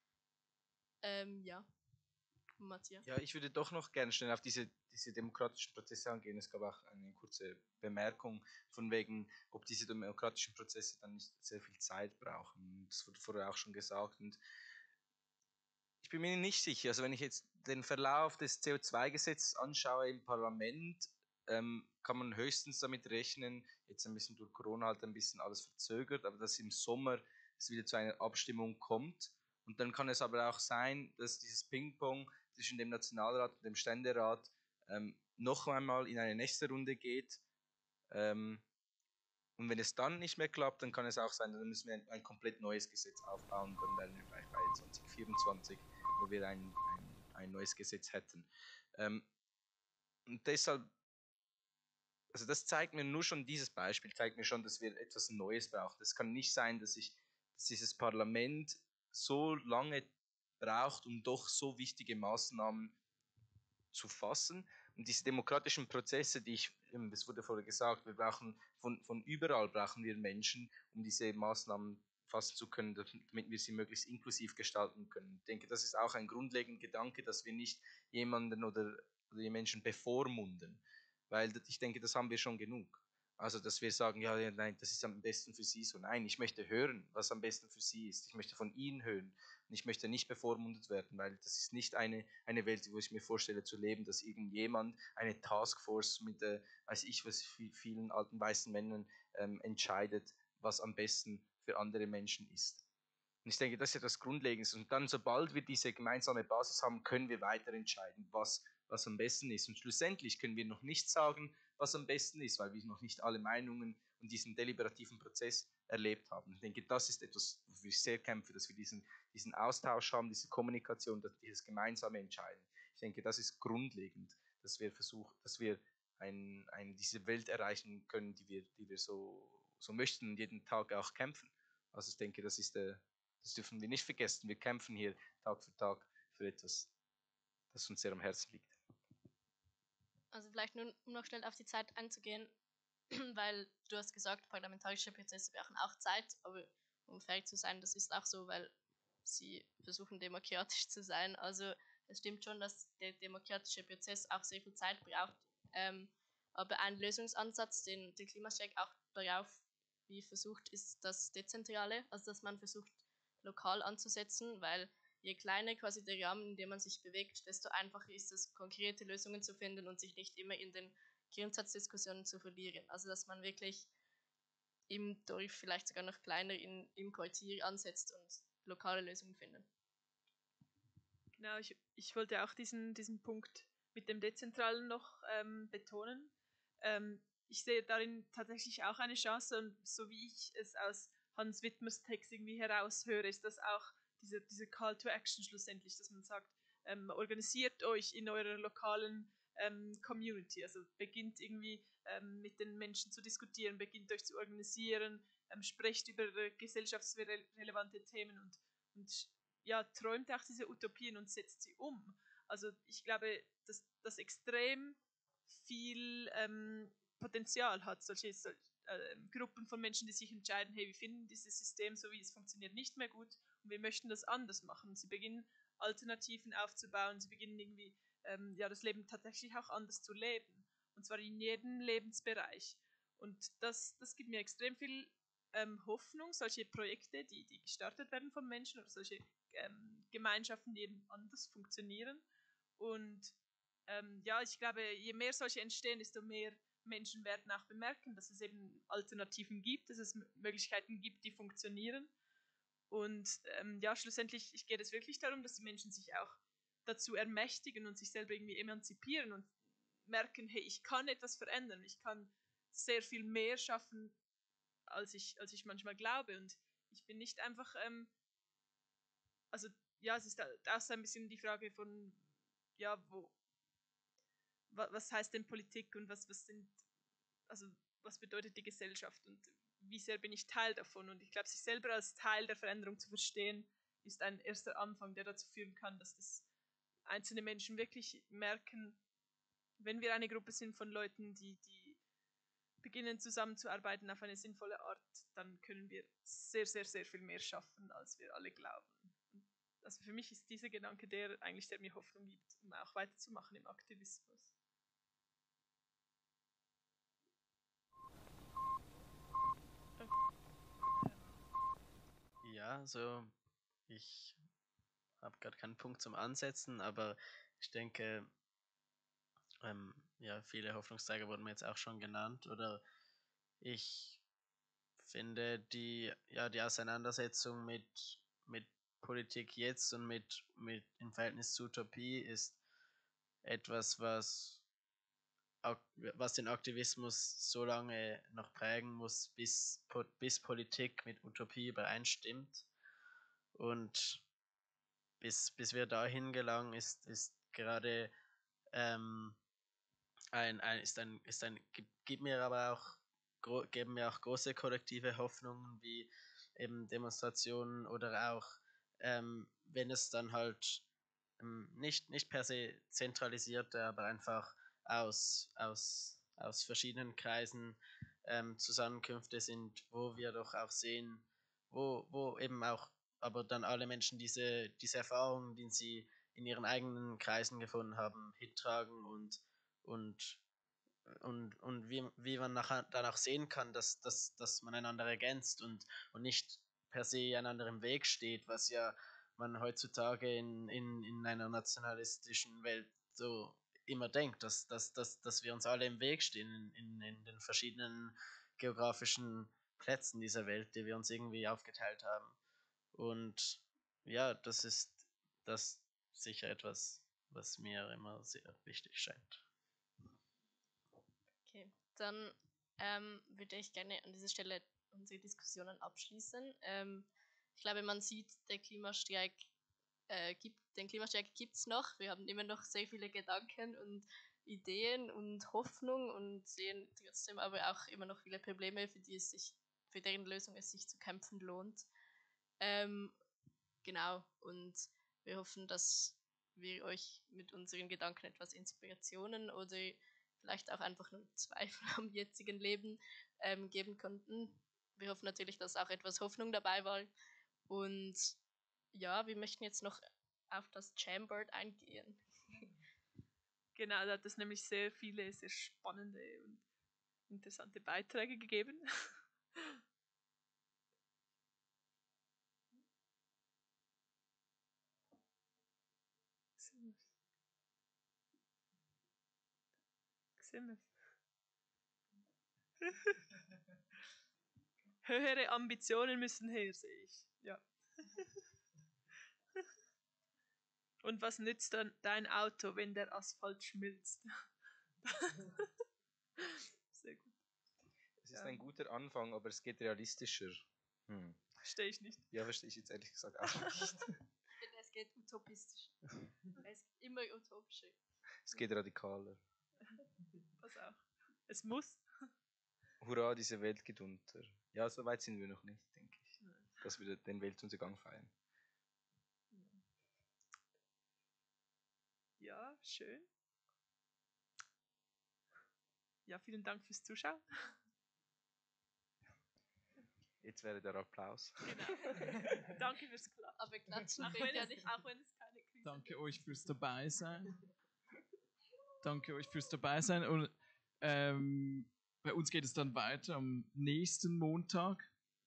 Ja. Matthias. Ja, ich würde doch noch gerne schnell auf diese demokratischen Prozesse angehen. Es gab auch eine kurze Bemerkung von wegen, ob diese demokratischen Prozesse dann nicht sehr viel Zeit brauchen. Das wurde vorher auch schon gesagt. Und ich bin mir nicht sicher. Also wenn ich jetzt den Verlauf des CO2-Gesetzes anschaue im Parlament, kann man höchstens damit rechnen, jetzt ein bisschen durch Corona halt ein bisschen alles verzögert, aber dass im Sommer es wieder zu einer Abstimmung kommt. Und dann kann es aber auch sein, dass dieses Ping-Pong zwischen dem Nationalrat und dem Ständerat noch einmal in eine nächste Runde geht. Und wenn es dann nicht mehr klappt, dann kann es auch sein, dann müssen wir ein komplett neues Gesetz aufbauen. Dann wären wir vielleicht bei 2024, wo wir ein neues Gesetz hätten. Und deshalb, also das zeigt mir nur schon, dieses Beispiel zeigt mir schon, dass wir etwas Neues brauchen. Es kann nicht sein, dass dieses Parlament so lange braucht, um doch so wichtige Maßnahmen zu fassen. Und diese demokratischen Prozesse, das wurde vorher gesagt, wir brauchen von überall brauchen wir Menschen, um diese Maßnahmen fassen zu können, damit wir sie möglichst inklusiv gestalten können. Ich denke, das ist auch ein grundlegender Gedanke, dass wir nicht jemanden oder die Menschen bevormunden, weil ich denke, das haben wir schon genug. Also, dass wir sagen, ja, nein, das ist am besten für Sie so. Nein, ich möchte hören, was am besten für Sie ist. Ich möchte von Ihnen hören. Und ich möchte nicht bevormundet werden, weil das ist nicht eine Welt, wo ich mir vorstelle zu leben, dass irgendjemand, eine Taskforce mit, weiß ich was, vielen alten weißen Männern entscheidet, was am besten für andere Menschen ist. Und ich denke, das ist etwas Grundlegendes. Und dann, sobald wir diese gemeinsame Basis haben, können wir weiter entscheiden, was am besten ist. Und schlussendlich können wir noch nicht sagen, was am besten ist, weil wir noch nicht alle Meinungen und diesen deliberativen Prozess erlebt haben. Ich denke, das ist etwas, wofür ich sehr kämpfe, dass wir diesen Austausch haben, diese Kommunikation, dieses gemeinsame Entscheiden. Ich denke, das ist grundlegend, dass wir versuchen, dass wir diese Welt erreichen können, die wir so möchten und jeden Tag auch kämpfen. Also ich denke, das dürfen wir nicht vergessen. Wir kämpfen hier Tag für Tag für etwas, das uns sehr am Herzen liegt. Also vielleicht nur, um noch schnell auf die Zeit einzugehen, weil du hast gesagt, parlamentarische Prozesse brauchen auch Zeit, aber um fair zu sein, das ist auch so, weil sie versuchen demokratisch zu sein. Also es stimmt schon, dass der demokratische Prozess auch sehr viel Zeit braucht. Aber ein Lösungsansatz, den der Klimastreik auch darauf wie versucht, ist das Dezentrale, also dass man versucht, lokal anzusetzen, weil je kleiner quasi der Rahmen, in dem man sich bewegt, desto einfacher ist es, konkrete Lösungen zu finden und sich nicht immer in den Grundsatzdiskussionen zu verlieren. Also dass man wirklich im Dorf, vielleicht sogar noch kleiner im Quartier ansetzt und lokale Lösungen findet. Genau, ich wollte auch diesen Punkt mit dem Dezentralen noch betonen. Ich sehe darin tatsächlich auch eine Chance, und so wie ich es aus Hans Wittmers Text irgendwie heraushöre, ist das auch diese Call to Action schlussendlich, dass man sagt, organisiert euch in eurer lokalen Community, also beginnt irgendwie mit den Menschen zu diskutieren, beginnt euch zu organisieren, sprecht über gesellschaftsrelevante Themen und ja, träumt auch diese Utopien und setzt sie um. Also ich glaube, dass das extrem viel Potenzial hat, solche Gruppen von Menschen, die sich entscheiden, hey, wir finden dieses System, so wie es funktioniert, nicht mehr gut und wir möchten das anders machen. Sie beginnen Alternativen aufzubauen, sie beginnen irgendwie das Leben tatsächlich auch anders zu leben. Und zwar in jedem Lebensbereich. Und das gibt mir extrem viel Hoffnung, solche Projekte, die gestartet werden von Menschen oder solche Gemeinschaften, die eben anders funktionieren. Und ich glaube, je mehr solche entstehen, desto mehr Menschen werden auch bemerken, dass es eben Alternativen gibt, dass es Möglichkeiten gibt, die funktionieren. Und schlussendlich geht es wirklich darum, dass die Menschen sich auch dazu ermächtigen und sich selber irgendwie emanzipieren und merken, hey, ich kann etwas verändern, ich kann sehr viel mehr schaffen, als ich manchmal glaube. Und ich bin nicht einfach, es ist auch so ein bisschen die Frage von, was heißt denn Politik und was bedeutet die Gesellschaft und wie sehr bin ich Teil davon. Und ich glaube, sich selber als Teil der Veränderung zu verstehen, ist ein erster Anfang, der dazu führen kann, dass das einzelne Menschen wirklich merken, wenn wir eine Gruppe sind von Leuten, die beginnen zusammenzuarbeiten auf eine sinnvolle Art, dann können wir sehr, sehr, sehr viel mehr schaffen, als wir alle glauben. Also für mich ist dieser Gedanke der mir Hoffnung gibt, um auch weiterzumachen im Aktivismus. Ja, so ich habe gerade keinen Punkt zum Ansetzen, aber ich denke, viele Hoffnungsträger wurden mir jetzt auch schon genannt. Oder ich finde die Auseinandersetzung mit Politik jetzt und mit im Verhältnis zu Utopie ist etwas, was den Aktivismus so lange noch prägen muss, bis Politik mit Utopie übereinstimmt. Und bis wir dahin gelangen, ist gerade gibt mir aber auch geben mir auch große kollektive Hoffnungen wie eben Demonstrationen oder auch wenn es dann halt nicht per se zentralisierte, aber einfach aus verschiedenen Kreisen Zusammenkünfte sind, wo wir doch auch sehen, wo eben auch aber dann alle Menschen diese Erfahrungen, die sie in ihren eigenen Kreisen gefunden haben, hintragen und, und wie man nachher dann auch sehen kann, dass man einander ergänzt und nicht per se einander im Weg steht, was ja man heutzutage in einer nationalistischen Welt so immer denkt, dass wir uns alle im Weg stehen in den verschiedenen geografischen Plätzen dieser Welt, die wir uns irgendwie aufgeteilt haben. Und ja, das ist das sicher etwas, was mir immer sehr wichtig scheint. Okay, dann würde ich gerne an dieser Stelle unsere Diskussionen abschließen. Ich glaube, man sieht, den Klimastreik gibt es noch. Wir haben immer noch sehr viele Gedanken und Ideen und Hoffnung und sehen trotzdem aber auch immer noch viele Probleme, für deren Lösung es sich zu kämpfen lohnt. Genau, und wir hoffen, dass wir euch mit unseren Gedanken etwas Inspirationen oder vielleicht auch einfach nur Zweifel am jetzigen Leben geben konnten. Wir hoffen natürlich, dass auch etwas Hoffnung dabei war. Und ja, wir möchten jetzt noch auf das Jamboard eingehen. Genau, da hat es nämlich sehr viele, sehr spannende und interessante Beiträge gegeben. Höhere Ambitionen müssen her, sehe ich. Ja. Und was nützt dann dein Auto, wenn der Asphalt schmilzt? Sehr gut. Es ist ein guter Anfang, aber es geht realistischer. Verstehe ich nicht. Ja, verstehe ich jetzt ehrlich gesagt auch nicht. Es geht utopistisch. Es geht immer utopischer. Es geht radikaler. Was auch. Es muss. Hurra, diese Welt geht unter. Ja, so weit sind wir noch nicht, denke ich. Dass wir den Weltuntergang feiern. Ja, schön. Ja, vielen Dank fürs Zuschauen. Jetzt wäre der Applaus. Genau. Danke fürs Klatschen. Aber klatschen Auch bringt ja nicht. auch wenn es keine Krise Danke euch fürs Dabeisein. Danke euch fürs Dabeisein. Und bei uns geht es dann weiter am nächsten Montag.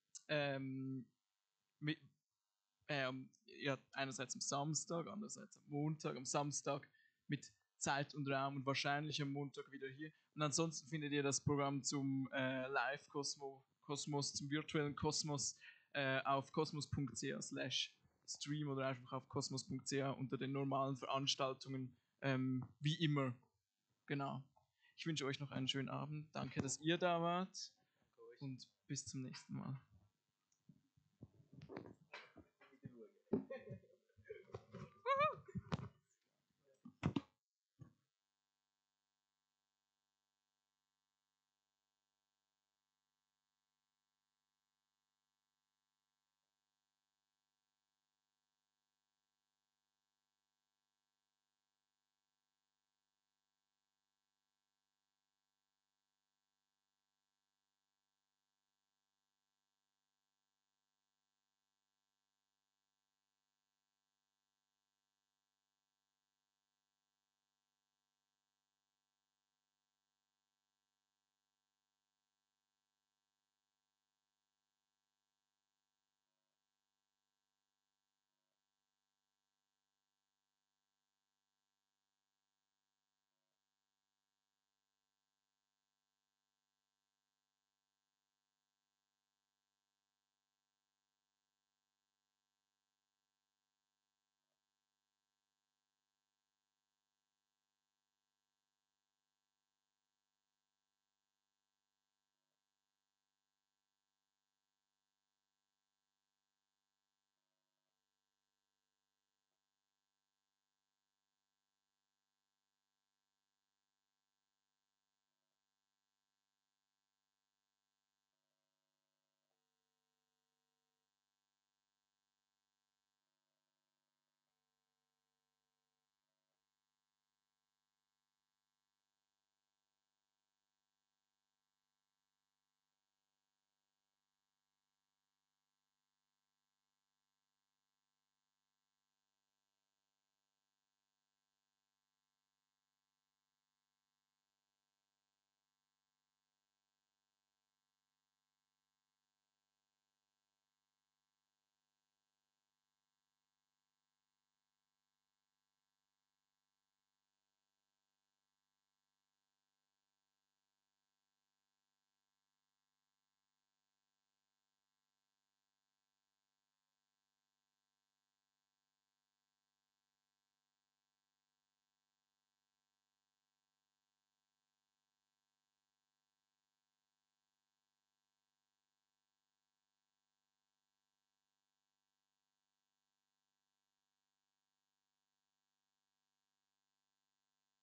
Ja, einerseits am Samstag, andererseits am Montag, am Samstag mit Zeit und Raum und wahrscheinlich am Montag wieder hier. Und ansonsten findet ihr das Programm zum Live-Kosmos, zum virtuellen Kosmos auf kosmos.ch/stream oder einfach auf kosmos.ch unter den normalen Veranstaltungen, wie immer. Genau. Ich wünsche euch noch einen schönen Abend. Danke, dass ihr da wart und bis zum nächsten Mal.